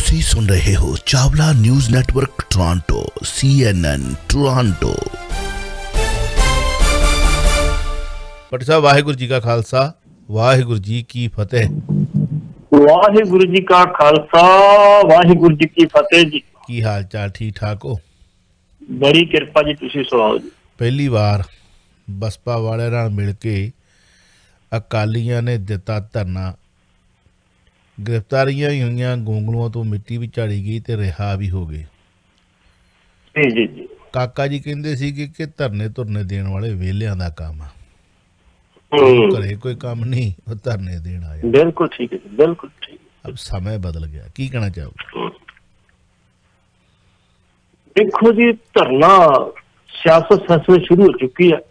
तुसी सुन रहे हो Chawla news network Toronto CNN Toronto. Bhatt साहब वाहिगुरू जी का खालसा वाहिगुरू जी की फतेह। वाहिगुरू जी का खालसा वाहिगुरू जी की फतेह जी। की हाल चाल ठीक ठाक हो? बड़ी किरपा जी, तुसी सुनाओ जी। पहली बार बसपा वाले नाल मिल के अकालियां ने दिता धरना, गिरफ्तारियां ही हुई, गोंगलुओं तो मिट्टी भी झाड़ी गई तो रिहा भी हो गए। जी जी जी। काका जी कहते सी कि धरने धुरने देने वाले वेलियां दा काम आ, घरे कोई काम नहीं, वो धरने देन आया। बिल्कुल ठीक है, बिल्कुल ठीक। अब समय बदल गया, की कहना चाहोगे? देखो जी, धरना सियासत फैसले शुरू हो चुकी है।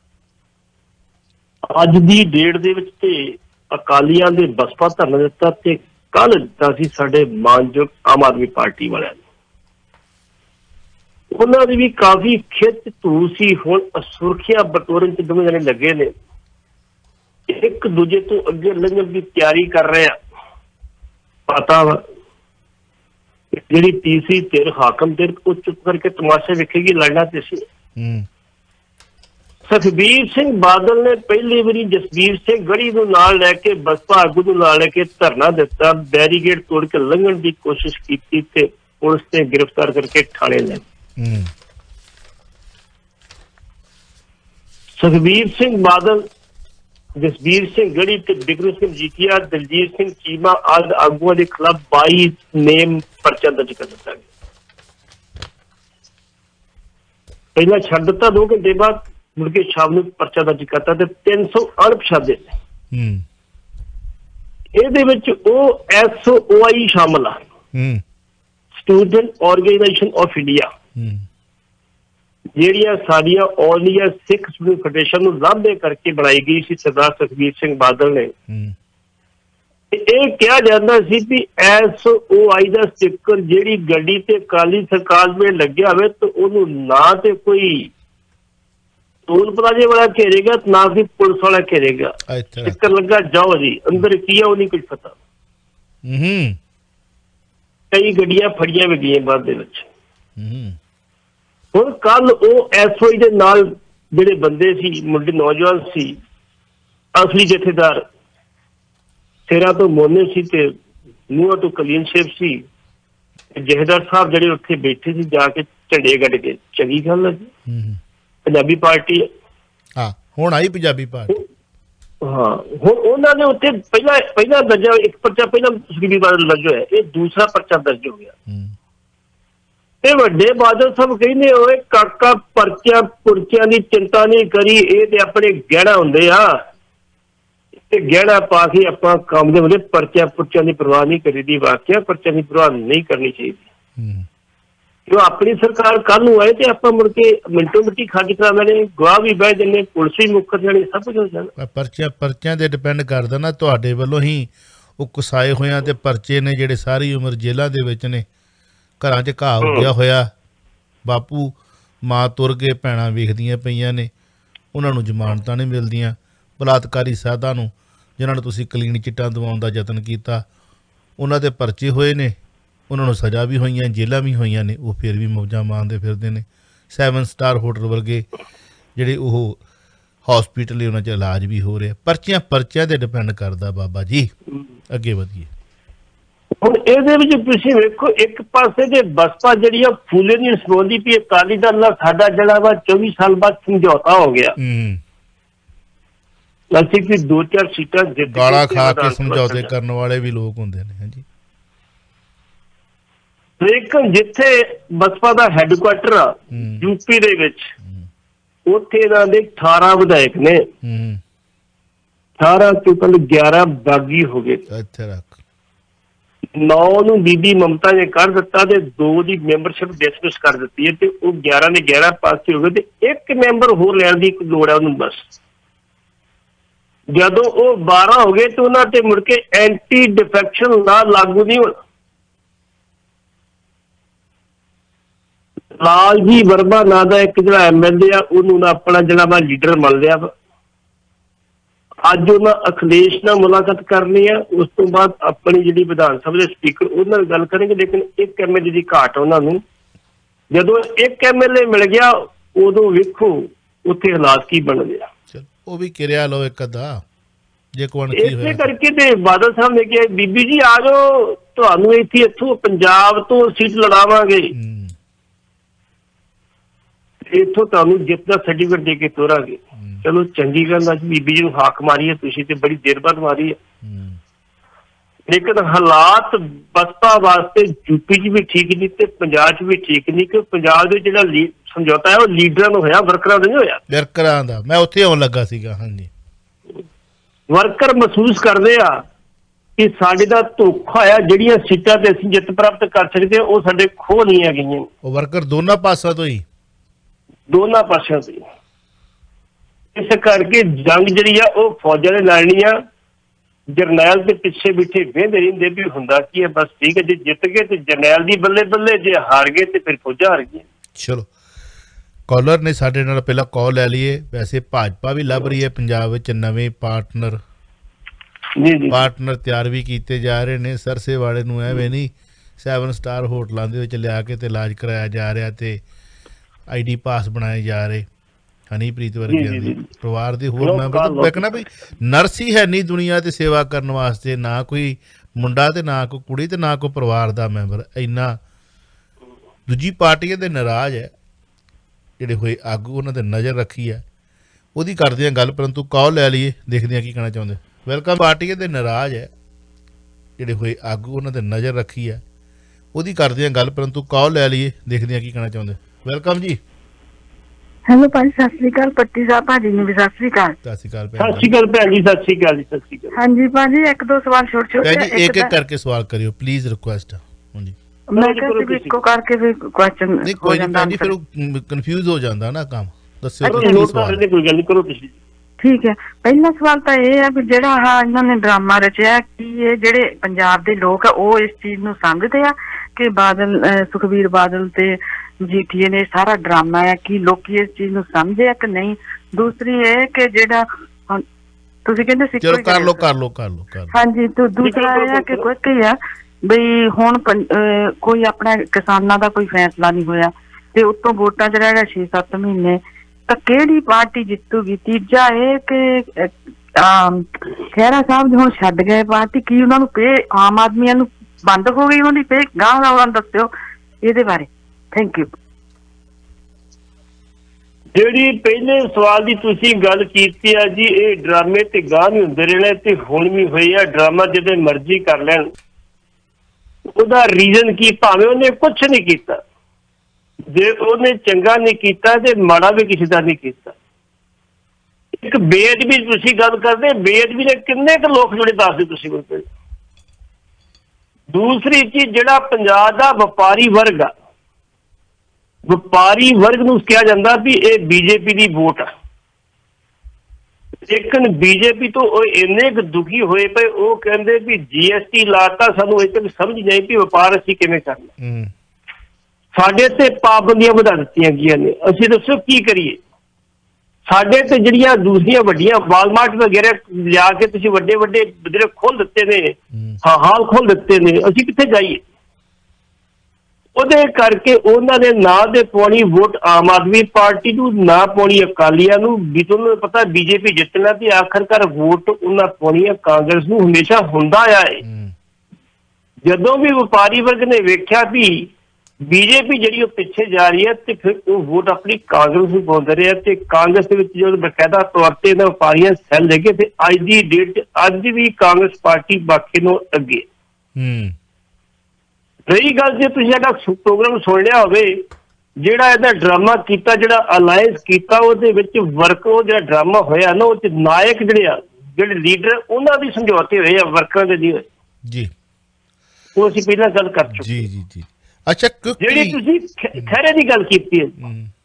अज की डेट दे विच ते अकालियां दे बसपा धरना दिता ते कल दिता सी साडे मानयोग आम आदमी पार्टी वालियां ने। उन्हां दी भी काफी खिच धू सी। हुण सुर्खियां बटोरन च दोवें जने लगे ने, एक दूजे तो अगे लंघण की तैयारी कर रहे हैं। पता वा जिहड़ी तीसरी धिर हाकम धिर वो चुप करके तमाशा वेखेगी, लड़ना ते सी। सुखबीर सिंह बादल ने पहली बारी जसबीर सिंह गढ़ी नूं नाल लैके बसपा आगू नूं नाल लैके धरना दिता, बैरीगेड तोड़ के लंघण की कोशिश की ते पुलिस ने गिरफ्तार करके थाने ले। सुखबीर सिंह बादल, जसबीर सिंह गढ़ी ते बिक्रम सिंह जीतिया, दलजीत सिंह चीमा आदि आगुआं के खिलाफ 22 नेम परचा दर्ज कर दिता गया। पहला छड्ड दिता, 2 घंटे बाद मुड़के शाम को परचा दर्ज करता ते 300 अणपछाते SOI शामिल आ, स्टूडेंट ऑर्गेनाइजेशन ऑफ इंडिया, ਜਿਹੜੀਆਂ ਸਾਡੀਆਂ all India Sikh student federation ਨੂੰ ਲਾਂਭੇ करके बनाई गई सी सरदार सुखबीर सिंह बादल ने। ਇਹ ਕਿਹਾ ਜਾਂਦਾ ਸੀ ਵੀ SOI ਦਾ ਸਟicker ਜਿਹੜੀ ਗੱਡੀ ਤੇ ਕਾਲੀ ਸਰਕਾਰ ਵਿੱਚ ਲੱਗਿਆ ਹੋਵੇ ਤਾਂ ਉਹਨੂੰ ਨਾ ਤੇ ਕੋਈ टोल प्लाजे वाला घेरेगा ना भी पुलिस वाला घेरेगा। स्टिकर लगा, जाओ जी अंदर की है वो नहीं कुछ पता। कई गड्डियां फड़ियां भी गई बाद दे विच। हुण कल वो SOI दे नाल जिहड़े बंदे सी, मुंडे नौजवान सी, असली जथेदार सिरां तो मोने सी ते मूहां तो कलीन शेप सी, जथेदार साहब जिहड़े उत्थे बैठे सी जाके झंडे गड्ढ के। चंगी गल है जी, पंजाबी पार्टी हाँ हुण आई पंजाबी पार्टी। हाँ हुण उन्हां ने उत्थे पहला दर्जा, एक परचा पहला सुखबीर बादल दर्ज होया, ये दूसरा परचा दर्ज हो गया। ते वड्डे बादल सब कहंदे होए काका परचा पुरचियां दी चिंता नहीं करी, ये ते अपने गहना हुंदे आ, ते गहना पा के आपां काम दे हुंदे, परचा पुरचियां दी परवाह नहीं करीदी। वाकिया परचा दी परवाह नहीं करनी चाहिए। जो अपनी सरकार कल नूं आए तो आप मुड़ के मिंटो मिट्टी खाली करा देने, गवाह भी बह जाने, पुलिस भी मुकर जानी, सब कुछ हो जाना। परचियां ते डिपेंड करदा ना तुहाडे वल्लों ही उकसाए होया ते परचे ने जिहड़े सारी उम्र जेलां दे विच ने, घरां 'च घाह उग्गिया होया, बापू मां तुर गए, भैणां वेखदियां पईयां ने, उन्हां नूं जमानतां नहीं मिलदियां। बलात्कारी साधा नूं जिन्हां नूं तुसीं क्लीन चिट्टां दवाउण दा यतन कीता, उन्हां दे परचे होए ने, उन्होंने सज़ा भी हुई, जेलों भी हुई ने, वो फिर भी मौजा मारते फिरते हैं। 7 स्टार होटल वर्गे ਜਿਹੜੇ ਉਹ हॉस्पिटल उन्होंने च इलाज भी हो रहा। परचियां ते डिपेंड करता बाबा जी। अगे वधिए ਹੁਣ ਇਹਦੇ ਵਿੱਚ ਤੁਸੀਂ ਵੇਖੋ, ਇੱਕ ਪਾਸੇ ਜੇ ਬਸਪਾ ਜਿਹੜੀ ਆ ਫੂਲੇ ਨਹੀਂ ਸਮੋਦੀ ਪਈ, ਅਕਾਲੀ ਦਲ ਨਾਲ ਸਾਡਾ ਜਿਹੜਾ ਵਾ 24 ਸਾਲ ਬਾਅਦ ਸਮਝੌਤਾ ਹੋ ਗਿਆ। ਅਸੀਂ ਕਿ 2-4 ਸੀਟਾਂ ਜਿੱਤ ਕੇ ਗਾਲਾਂ ਖਾ ਕੇ ਸਮਝੌਤੇ ਕਰਨ ਵਾਲੇ ਵੀ ਲੋਕ ਹੁੰਦੇ ਨੇ। ਹਾਂਜੀ, ਲੇਕਿਨ ਜਿੱਥੇ ਬਸਪਾ ਦਾ ਹੈਡਕੁਆਟਰ ਆ यूपी ਦੇ ਵਿੱਚ, ਉੱਥੇ ਇਹਨਾਂ ਦੇ 18 ਵਿਧਾਇਕ ਨੇ। 18 ਤੋਂ ਕੱਲ 11 ਬਾਗੀ ਹੋ ਗਏ। ਇੱਥੇ ਰੱਖ 9 ਨੂੰ ਬੀਬੀ ਮਮਤਾ ਨੇ ਕਰ ਦਿੱਤਾ ਤੇ 2 ਦੀ ਮੈਂਬਰਸ਼ਿਪ ਡਿਸਮਿਸ ਕਰ ਦਿੱਤੀ ਹੈ ਤੇ ਉਹ 11 ਨੇ 11 ਪਾਸੇ ਹੋ ਗਏ ਤੇ ਇੱਕ ਮੈਂਬਰ ਹੋਰ ਲੈਣ ਦੀ ਲੋੜ ਹੈ ਉਹਨੂੰ। ਬਸ ਜਦੋਂ ਉਹ 12 ਹੋ ਗਏ ਤੇ ਉਹਨਾਂ ਤੇ ਮੁੜ ਕੇ ਐਂਟੀ ਡਿਫੈਕਸ਼ਨ ਲਾ ਲਾਗੂ ਨਹੀਂ ਹੋਣਾ। लाल जी वर्मा ना का एक जो MLA आ, उन्होंने अपना जरा वा लीडर मान लिया। ਅੱਜ ਉਹਨਾਂ ਅਖਿਲੇਸ਼ ਨਾਲ ਮੁਲਾਕਾਤ ਕਰਨੀ ਆ, ਉਸ ਤੋਂ ਬਾਅਦ ਆਪਣੀ ਜਿਹੜੀ ਵਿਧਾਨ ਸਭਾ ਦੇ ਸਪੀਕਰ ਉਹਨਾਂ ਨਾਲ ਗੱਲ ਕਰਾਂਗੇ। ਲੇਕਿਨ ਇੱਕ MLA ਦੀ ਘਾਟ ਉਹਨਾਂ ਨੂੰ, ਜਦੋਂ ਇੱਕ MLA ਮਿਲ ਗਿਆ ਉਦੋਂ ਵੇਖੋ ਉੱਥੇ ਹਾਲਾਤ ਕੀ ਬਣਦੇ ਆ। ਉਹ ਵੀ ਕਿਰਿਆ ਲਓ ਇੱਕ ਅੱਧਾ ਜੇ ਕੋਣ ਕੀ ਇਸੇ ਕਰਕੇ ਤੇ ਬਾਦਲ ਸਾਹਿਬ ਨੇ ਕਿਹਾ ਬੀਬੀ ਜੀ ਆ ਜਾਓ, ਤੁਹਾਨੂੰ ਇੱਥੋਂ ਪੰਜਾਬ ਤੋਂ ਸੀਟ ਲੜਾਵਾਂਗੇ, ਇੱਥੋਂ ਤੁਹਾਨੂੰ ਜਿੱਤ ਦਾ ਸਰਟੀਫਿਕੇਟ ਦੇ ਕੇ ਤੋਰਾਂਗੇ। ਚਲੋ ਚੰਗੀ ਗੱਲ, ਅੱਜ ਬੀਬੀ ਜੀ ਨੂੰ ਹਾਕ ਮਾਰੀ ਹੈ ਤੁਸੀਂ ਤੇ ਬੜੀ ਦੇਰ ਬਾਅਦ ਮਾਰੀ ਹੈ, ਲੇਕਿਨ ਹਾਲਾਤ ਬਸਪਾ ਵਾਸਤੇ ਯੂਪੀ 'ਚ ਵੀ ਠੀਕ ਨਹੀਂ ਤੇ ਪੰਜਾਬ 'ਚ ਵੀ ਠੀਕ ਨਹੀਂ, ਕਿ ਪੰਜਾਬ ਦੇ ਜਿਹੜਾ ਸਮਝੌਤਾ ਹੈ ਉਹ ਲੀਡਰਾਂ ਨੂੰ ਹੋਇਆ, ਵਰਕਰਾਂ ਦਾ ਨਹੀਂ ਹੋਇਆ। ਵਰਕਰਾਂ ਦਾ ਮੈਂ ਉੱਥੇ ਆਉਣ ਲੱਗਾ ਸੀਗਾ। ਹਾਂਜੀ, ਵਰਕਰ ਮਹਿਸੂਸ ਕਰਦੇ ਆ ਕਿ ਸਾਡੇ ਦਾ ਧੋਖਾ ਆ, ਜਿਹੜੀਆਂ ਸੀਟਾਂ ਤੇ ਅਸੀਂ ਜਿੱਤ ਪ੍ਰਾਪਤ ਕਰ ਸਕਦੇ ਉਹ ਸਾਡੇ ਖੋਹ ਨਹੀਂ ਆ ਗਈਆਂ। ਉਹ ਵਰਕਰ ਦੋਨਾਂ ਪਾਸਿਆਂ ਤੋਂ ਹੀ, ਦੋਨਾਂ ਪਾਸਿਆਂ ਤੋਂ। ਇਸ ਕਰਕੇ ਜੰਗ ਜਿਹੜੀ ਆ ਉਹ ਫੌਜਾਂ ਨੇ ਲੜਨੀ ਆ, ਜਰਨੈਲ ਦੇ ਪਿੱਛੇ ਬਿਠੇ ਵੇਂਦੇ ਰਹਿੰਦੇ ਵੀ ਹੁੰਦਾ ਕੀ ਹੈ, ਬਸ ਠੀਕ ਹੈ, ਜੇ ਜਿੱਤ ਗਏ ਤੇ ਜਰਨੈਲ ਦੀ ਬੱਲੇ ਬੱਲੇ, ਜੇ ਹਾਰ ਗਏ ਤੇ ਫਿਰ ਫੌਜਾਂ ਹਾਰ ਗਈਆਂ। ਚਲੋ ਕਾਲਰ ਨੇ ਸਾਡੇ ਨਾਲ ਪਹਿਲਾਂ ਕਾਲ ਲੈ ਲਈਏ। ਵੈਸੇ ਭਾਜਪਾ ਵੀ ਲੱਭ ਰਹੀ ਹੈ ਪੰਜਾਬ ਵਿੱਚ ਨਵੇਂ ਪਾਰਟਨਰ ਤਿਆਰ ਵੀ ਕੀਤੇ ਜਾ ਰਹੇ ਨੇ। ਸਰਸੇਵਾੜੇ ਨੂੰ ਐਵੇਂ ਨਹੀਂ 7 ਸਟਾਰ ਹੋਟਲਾਂ ਦੇ ਵਿੱਚ ਲਿਆ ਕੇ ਤੇ ਇਲਾਜ ਕਰਾਇਆ ਜਾ ਰਿਹਾ ਤੇ ID ਪਾਸ ਬਣਾਏ ਜਾ ਰਹੇ। ਹਨੀਪ੍ਰੀਤ ਵਰਗੇ ਪਰਿਵਾਰ ਦੇ ਹੋਰ ਮੈਂਬਰ ਵੇਖਣਾ ਵੀ ਨਰਸ ਹੀ ਹੈ ਨਹੀਂ ਦੁਨੀਆ ਤੇ ਸੇਵਾ ਕਰਨ ਵਾਸਤੇ, ਨਾ ਕੋਈ ਮੁੰਡਾ ਤੇ ਨਾ ਕੋਈ ਕੁੜੀ ਤੇ ਨਾ ਕੋਈ ਪਰਿਵਾਰ ਦਾ ਮੈਂਬਰ। ਇੰਨਾ ਦੂਜੀ ਪਾਰਟੀਆਂ ਦੇ ਨਾਰਾਜ਼ ਹੈ ਜਿਹੜੇ ਹੋਏ ਆਗੂ, ਉਹਨਾਂ ਤੇ ਨਜ਼ਰ ਰੱਖੀ ਹੈ, ਉਹਦੀ ਕਰਦੇ ਹਾਂ ਗੱਲ। ਪਰੰਤੂ ਕਾਲ ਲੈ ਲਈਏ, ਦੇਖਦੇ ਹਾਂ ਕੀ ਕਹਿਣਾ ਚਾਹੁੰਦੇ। ਵੈਲਕਮ। ਪਾਰਟੀਆਂ ਦੇ ਨਾਰਾਜ਼ ਹੈ ਜਿਹੜੇ ਹੋਏ ਆਗੂ, ਉਹਨਾਂ ਤੇ ਨਜ਼ਰ ਰੱਖੀ ਹੈ, ਉਹਦੀ ਕਰਦੇ ਹਾਂ ਗੱਲ। ਪਰੰਤੂ ਕਾਲ ਲੈ ਲਈਏ, ਦੇਖਦੇ ਹਾਂ ਕੀ ਕਹਿਣਾ ਚਾਹੁੰਦੇ। ਵੈਲਕਮ ਜੀ। ਹੈਲੋ ਭਾਜੀ, ਸਤਿ ਸ੍ਰੀ ਅਕਾਲ। ਪੱਟੀ ਸਾਹਿਬ ਭਾਜੀ ਨੂੰ ਵੀ ਸਤਿ ਸ੍ਰੀ ਅਕਾਲ। ਸਤਿ ਸ੍ਰੀ ਅਕਾਲ ਭੈਣ ਜੀ, ਸਤਿ ਸ੍ਰੀ ਅਕਾਲ ਜੀ, ਸਤਿ ਸ੍ਰੀ ਅਕਾਲ। ਹਾਂਜੀ ਭਾਜੀ, ਇੱਕ ਦੋ ਸਵਾਲ ਛੋਟੇ ਇੱਕ ਕਰਕੇ ਸਵਾਲ ਕਰਿਓ ਪਲੀਜ਼, ਰਿਕੁਐਸਟ। ਹਾਂਜੀ, ਮੈਂ ਕਿਹਾ ਇੱਕੋ ਕਰਕੇ ਵੀ ਕੁਐਸਚਨ ਨਹੀਂ ਕੋਈ ਨਹੀਂ ਭੈਣ ਜੀ, ਫਿਰ ਉਹ ਕਨਫਿਊਜ਼ ਹੋ ਜਾਂਦਾ ਨਾ ਕੰਮ। ਦੱਸਿਓ ਕੋਈ ਗੱਲ ਨਹੀਂ, ਕਰੋ ਤੁਸੀਂ। ਠੀਕ ਹੈ, ਪਹਿਲਾ ਸਵਾਲ ਤਾਂ ਇਹ ਹੈ ਵੀ ਜਿਹੜਾ ਇਹਨਾਂ ਨੇ ਡਰਾਮਾ ਰਚਿਆ, ਕੀ ਇਹ ਜਿਹੜੇ ਪੰਜਾਬ ਦੇ ਲੋਕ ਆ ਉਹ ਇਸ ਚੀਜ਼ ਨੂੰ ਸਮਝਦੇ ਆ ਕਿ ਬਾਦਲ, ਸੁਖਬੀਰ ਬਾਦਲ ਤੇ ਮਜੀਠੀਏ ਨੇ ਸਾਰਾ ਡਰਾਮਾ ਹੈ, ਕਿ ਲੋਕੀ ਇਸ ਚੀਜ਼ ਨੂੰ ਸਮਝੇ ਆ ਕਿ ਨਹੀਂ? ਦੂਸਰੀ ਇਹ ਕਿ ਜਿਹੜਾ ਤੁਸੀਂ ਕਹਿੰਦੇ ਸੀ ਕਰ ਲੋ। ਹਾਂਜੀ, ਤੇ ਦੂਸਰਾ ਇਹ ਹੈ ਕਿ ਕੋਈ ਆ ਬਈ ਹੁਣ ਕੋਈ ਆਪਣਾ ਕਿਸਾਨਾਂ ਦਾ ਕੋਈ ਫੈਸਲਾ ਨਹੀਂ ਹੋਇਆ ਤੇ ਉੱਤੋਂ ਵੋਟਾਂ 'ਚ ਰਹਿ ਗਿਆ 6-7 ਮਹੀਨੇ, ਤਾਂ ਕਿਹੜੀ ਪਾਰਟੀ ਜਿੱਤੂਗੀ? ਤੀਜਾ ਇਹ ਕਿ ਖਹਿਰਾ ਸਾਹਿਬ ਹੁਣ ਛੱਡ ਗਏ ਪਾਰਟੀ, ਕੀ ਉਹਨਾਂ ਨੂੰ ਪੇ ਆਮ ਆਦਮੀਆਂ ਨੂੰ ਬੰਦ ਹੋ ਗਈ ਉਹਦੀ ਪੇ? ਗਾਂ ਦੱਸਿਓ ਇਹਦੇ ਬਾਰੇ। Thank you. ਜਿਹੜੀ ਪਹਿਲੇ ਸਵਾਲ ਦੀ ਤੁਸੀਂ ਗੱਲ ਕੀਤੀ ਆ ਜੀ, ਇਹ ਡਰਾਮੇ ਤੇ ਗਾਹ ਵੀ ਹੁੰਦੇ ਰਹਿਣੇ ਤੇ ਹੁਣ ਵੀ ਹੋਈ ਆ। ਡਰਾਮਾ ਜਿਹਦੇ ਮਰਜ਼ੀ ਕਰ ਲੈਣ, ਉਹਦਾ ਰੀਜ਼ਨ ਕੀ? ਭਾਵੇਂ ਉਹਨੇ ਕੁਛ ਨਹੀਂ ਕੀਤਾ, ਜੇ ਉਹਨੇ ਚੰਗਾ ਨਹੀਂ ਕੀਤਾ ਤੇ ਮਾੜਾ ਵੀ ਕਿਸੇ ਦਾ ਨਹੀਂ ਕੀਤਾ। ਇੱਕ ਬੇਅਦਬੀ ਤੁਸੀਂ ਗੱਲ ਕਰਦੇ, ਬੇਅਦਬੀ ਨੇ ਕਿੰਨੇ ਕੁ ਲੋਕ ਜਿਹੜੇ ਦੱਸਦੇ ਤੁਸੀਂ ਕੋਲ। ਦੂਸਰੀ ਚੀਜ਼, ਜਿਹੜਾ ਪੰਜਾਬ ਦਾ ਵਪਾਰੀ ਵਰਗ ਆ, ਵਪਾਰੀ ਵਰਗ ਨੂੰ ਕਿਹਾ ਜਾਂਦਾ ਵੀ ਇਹ BJP ਦੀ ਵੋਟ ਆ, ਲੇਕਿਨ BJP ਤੋਂ ਉਹ ਇੰਨੇ ਕੁ ਦੁਖੀ ਹੋਏ ਪਏ, ਉਹ ਕਹਿੰਦੇ ਵੀ GST ਲਾਤਾ, ਸਾਨੂੰ ਇਹ ਤੱਕ ਸਮਝ ਨਹੀਂ ਵੀ ਵਪਾਰ ਅਸੀਂ ਕਿਵੇਂ ਕਰਨਾ। ਸਾਡੇ ਤੇ ਪਾਬੰਦੀਆਂ ਵਧਾ ਦਿੱਤੀਆਂ ਗਈਆਂ ਨੇ, ਅਸੀਂ ਦੱਸੋ ਕੀ ਕਰੀਏ? ਸਾਡੇ ਤੇ ਜਿਹੜੀਆਂ ਦੂਸਰੀਆਂ ਵੱਡੀਆਂ ਵਾਲਮਾਰਟ ਵਗੈਰਾ ਲਿਆ ਕੇ ਤੁਸੀਂ ਵੱਡੇ ਜਿਹੜੇ ਖੋਲ ਦਿੱਤੇ ਨੇ, ਹਾਲ ਖੋਲ ਦਿੱਤੇ ਨੇ, ਅਸੀਂ ਕਿੱਥੇ ਜਾਈਏ? ਉਹਦੇ ਕਰਕੇ ਉਹਨਾਂ ਨੇ ਨਾ ਦੇ ਪਾਉਣੀ ਵੋਟ ਆਮ ਆਦਮੀ ਪਾਰਟੀ ਨੂੰ, ਨਾ ਪਾਉਣੀ ਅਕਾਲੀਆਂ ਨੂੰ। ਵੀ ਤੁਹਾਨੂੰ ਪਤਾ BJP ਜਿੱਤਣਾ ਤੇ ਆਖਰਕਾਰ ਵੋਟ ਉਹਨਾਂ ਪਾਉਣੀ ਆ ਕਾਂਗਰਸ ਨੂੰ। ਹਮੇਸ਼ਾ ਹੁੰਦਾ ਆ। ਜਦੋਂ ਵੀ ਵਪਾਰੀ ਵਰਗ ਨੇ ਵੇਖਿਆ ਵੀ BJP ਜਿਹੜੀ ਉਹ ਪਿੱਛੇ ਜਾ ਰਹੀ ਹੈ ਤੇ ਫਿਰ ਉਹ ਵੋਟ ਆਪਣੀ ਕਾਂਗਰਸ ਨੂੰ ਪਾਉਂਦੇ ਰਹੇ ਤੇ ਕਾਂਗਰਸ ਦੇ ਵਿੱਚ ਜਦੋਂ ਬਕਾਇਦਾ ਤੌਰ ਤੇ ਇਹਨਾਂ ਵਪਾਰੀਆਂ ਸੈੱਲ ਲੈ ਕੇ ਤੇ ਅੱਜ ਦੀ ਡੇਟ ਅੱਜ ਵੀ ਕਾਂਗਰਸ ਪਾਰਟੀ ਬਾਕੀ ਨੂੰ ਅੱਗੇ। ਰਹੀ ਗੱਲ, ਜੇ ਤੁਸੀਂ ਸਾਡਾ ਪ੍ਰੋਗਰਾਮ ਸੁਣ ਲਿਆ ਹੋਵੇ, ਜਿਹੜਾ ਇਹਦਾ ਡਰਾਮਾ ਕੀਤਾ, ਜਿਹੜਾ ਅਲਾਇੰਸ ਕੀਤਾ, ਉਹਦੇ ਵਿੱਚ ਉਹ ਜਿਹੜਾ ਡਰਾਮਾ ਹੋਇਆ ਨਾ, ਉਹ 'ਚ ਨਾਇਕ ਜਿਹੜੇ ਲੀਡਰ ਉਹਨਾਂ ਦੀ ਸਮਝੌਤੇ ਹੋਏ ਆ, ਵਰਕਰਾਂ ਦੇ ਨਹੀਂ ਹੋਏ ਜੀ। ਉਹ ਅਸੀਂ ਪਹਿਲਾਂ ਗੱਲ ਕਰ ਚੁੱਕੇ ਜੀ। ਅੱਛਾ, ਜਿਹੜੀ ਤੁਸੀਂ ਖਹਿਰੇ ਦੀ ਗੱਲ ਕੀਤੀ ਹੈ,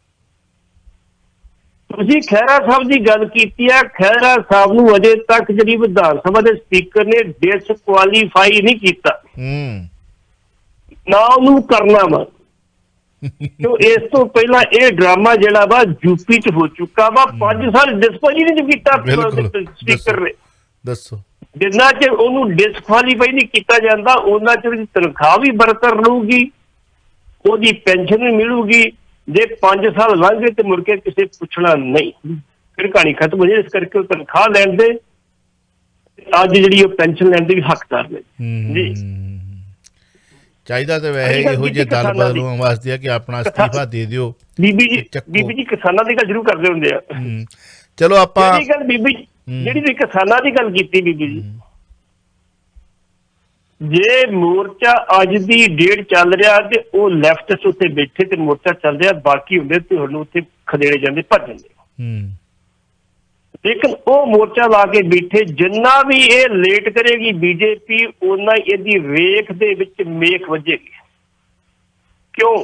ਤੁਸੀਂ ਖਹਿਰਾ ਸਾਹਿਬ ਦੀ ਗੱਲ ਕੀਤੀ ਹੈ। ਖਹਿਰਾ ਸਾਹਿਬ ਨੂੰ ਅਜੇ ਤੱਕ ਜਿਹੜੀ ਵਿਧਾਨ ਸਭਾ ਦੇ ਸਪੀਕਰ ਨੇ ਡਿਸਕੁਆਲੀਫਾਈ ਨਹੀਂ ਕੀਤਾ, ਨਾ ਉਹਨੂੰ ਕਰਨਾ ਵਾ। ਕਿਉਂ ਇਸ ਤੋਂ ਪਹਿਲਾਂ ਇਹ ਡਰਾਮਾ ਜਿਹੜਾ ਵਾ ਯੂਪੀ 'ਚ ਹੋ ਚੁੱਕਾ ਵਾ 5 ਸਾਲ ਡਿਸਕੁਆਲੀਫਾਈ ਨਹੀਂ ਕੀਤਾ ਸਪੀਕਰ ਨੇ। ਦੱਸੋ ਜਿੰਨਾ ਚਿਰ ਉਹਨੂੰ ਡਿਸਕੁਆਲੀਫਾਈ ਨਹੀਂ ਕੀਤਾ ਜਾਂਦਾ ਉਹਨਾਂ ਚਿਰ ਉਹਦੀ ਤਨਖਾਹ ਵੀ ਬਰਕਰਾਰ ਰਹੂਗੀ, ਉਹਦੀ ਪੈਨਸ਼ਨ ਵੀ ਮਿਲੂਗੀ। ਜੇ 5 ਸਾਲ ਲੰਘ ਗਏ ਤੇ ਮੁੜ ਕੇ ਕਿਸੇ ਪੁੱਛਣਾ ਨਹੀਂ, ਫਿਰ ਕਹਾਣੀ ਖਤਮ ਹੋ ਜਾਏ। ਇਸ ਕਰਕੇ ਉਹ ਤਨਖਾਹ ਲੈਣ ਦੇ ਅੱਜ ਜਿਹੜੀ ਉਹ ਪੈਨਸ਼ਨ ਲੈਣ ਦੇ ਵੀ ਹੱਕਦਾਰ ਨੇ ਜੀ। ਚਾਹੀਦਾ ਤੇ ਵੈਸੇ ਇਹੋ ਜਿਹੇ ਦਲ ਬਦਲੂਆਂ ਵਾਸਤੇ ਆ ਕਿ ਆਪਣਾ ਅਸਤੀਫਾ ਦੇ ਦਿਓ। ਬੀਬੀ ਜੀ ਕਿਸਾਨਾਂ ਦੀ ਗੱਲ ਜ਼ਰੂਰ ਕਰਦੇ ਹੁੰਦੇ ਆ। ਚਲੋ ਆਪਾਂ ਬੀਬੀ ਜਿਹੜੀ ਤੁਸੀਂ ਕਿਸਾਨਾਂ ਦੀ ਗੱਲ ਕੀਤੀ ਬੀਬੀ ਜੀ, ਜੇ ਮੋਰਚਾ ਅੱਜ ਦੀ ਡੇਟ ਚੱਲ ਰਿਹਾ ਤੇ ਉਹ ਲੈਫਟਿਸਟ ਉੱਤੇ ਬੈਠੇ ਤੇ ਮੋਰਚਾ ਚੱਲ ਰਿਹਾ, ਬਾਕੀ ਹੁੰਦੇ ਤੇ ਹੁਣ ਉੱਥੇ ਖਦੇੜੇ ਜਾਂਦੇ, ਭੱਜ ਜਾਂਦੇ। ਲੇਕਿਨ ਉਹ ਮੋਰਚਾ ਲਾ ਕੇ ਬੈਠੇ, ਜਿੰਨਾ ਵੀ ਇਹ ਲੇਟ ਕਰੇਗੀ ਬੀਜੇਪੀ ਉਹਨਾਂ ਇਹਦੀ ਰੇਖ ਦੇ ਵਿੱਚ ਮੇਖ ਵੱਜੇਗੀ। ਕਿਉਂ?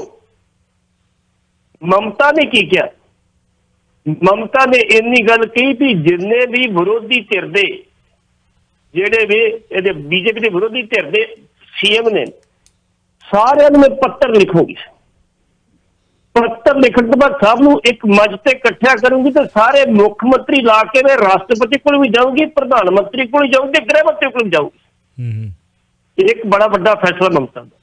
ਮਮਤਾ ਨੇ ਕੀ ਕਿਹਾ? ਮਮਤਾ ਨੇ ਇੰਨੀ ਗੱਲ ਕਹੀ ਵੀ ਜਿੰਨੇ ਵੀ ਵਿਰੋਧੀ ਧਿਰ ਦੇ ਜਿਹੜੇ ਵੀ ਇਹਦੇ ਬੀਜੇਪੀ ਦੇ ਵਿਰੋਧੀ ਧਿਰ ਦੇ ਸੀਐਮ ਨੇ ਸਾਰਿਆਂ ਨੂੰ ਮੈਂ ਪੱਤਰ ਲਿਖੂੰਗੀ। ਪੱਤਰ ਲਿਖਣ ਤੋਂ ਬਾਅਦ ਸਭ ਨੂੰ ਇੱਕ ਮੰਚ ਤੇ ਇਕੱਠਿਆ ਕਰੂੰਗੀ ਤੇ ਸਾਰੇ ਮੁੱਖ ਮੰਤਰੀ ਲਾ ਕੇ ਮੈਂ ਰਾਸ਼ਟਰਪਤੀ ਕੋਲ ਵੀ ਜਾਊਂਗੀ, ਪ੍ਰਧਾਨ ਮੰਤਰੀ ਕੋਲ ਵੀ ਜਾਊਂਗੀ, ਗ੍ਰਹਿ ਮੰਤਰੀ ਕੋਲ ਵੀ ਜਾਊਂਗੀ। ਇੱਕ ਬੜਾ ਵੱਡਾ ਫੈਸਲਾ ਮਮਤਾ ਦਾ।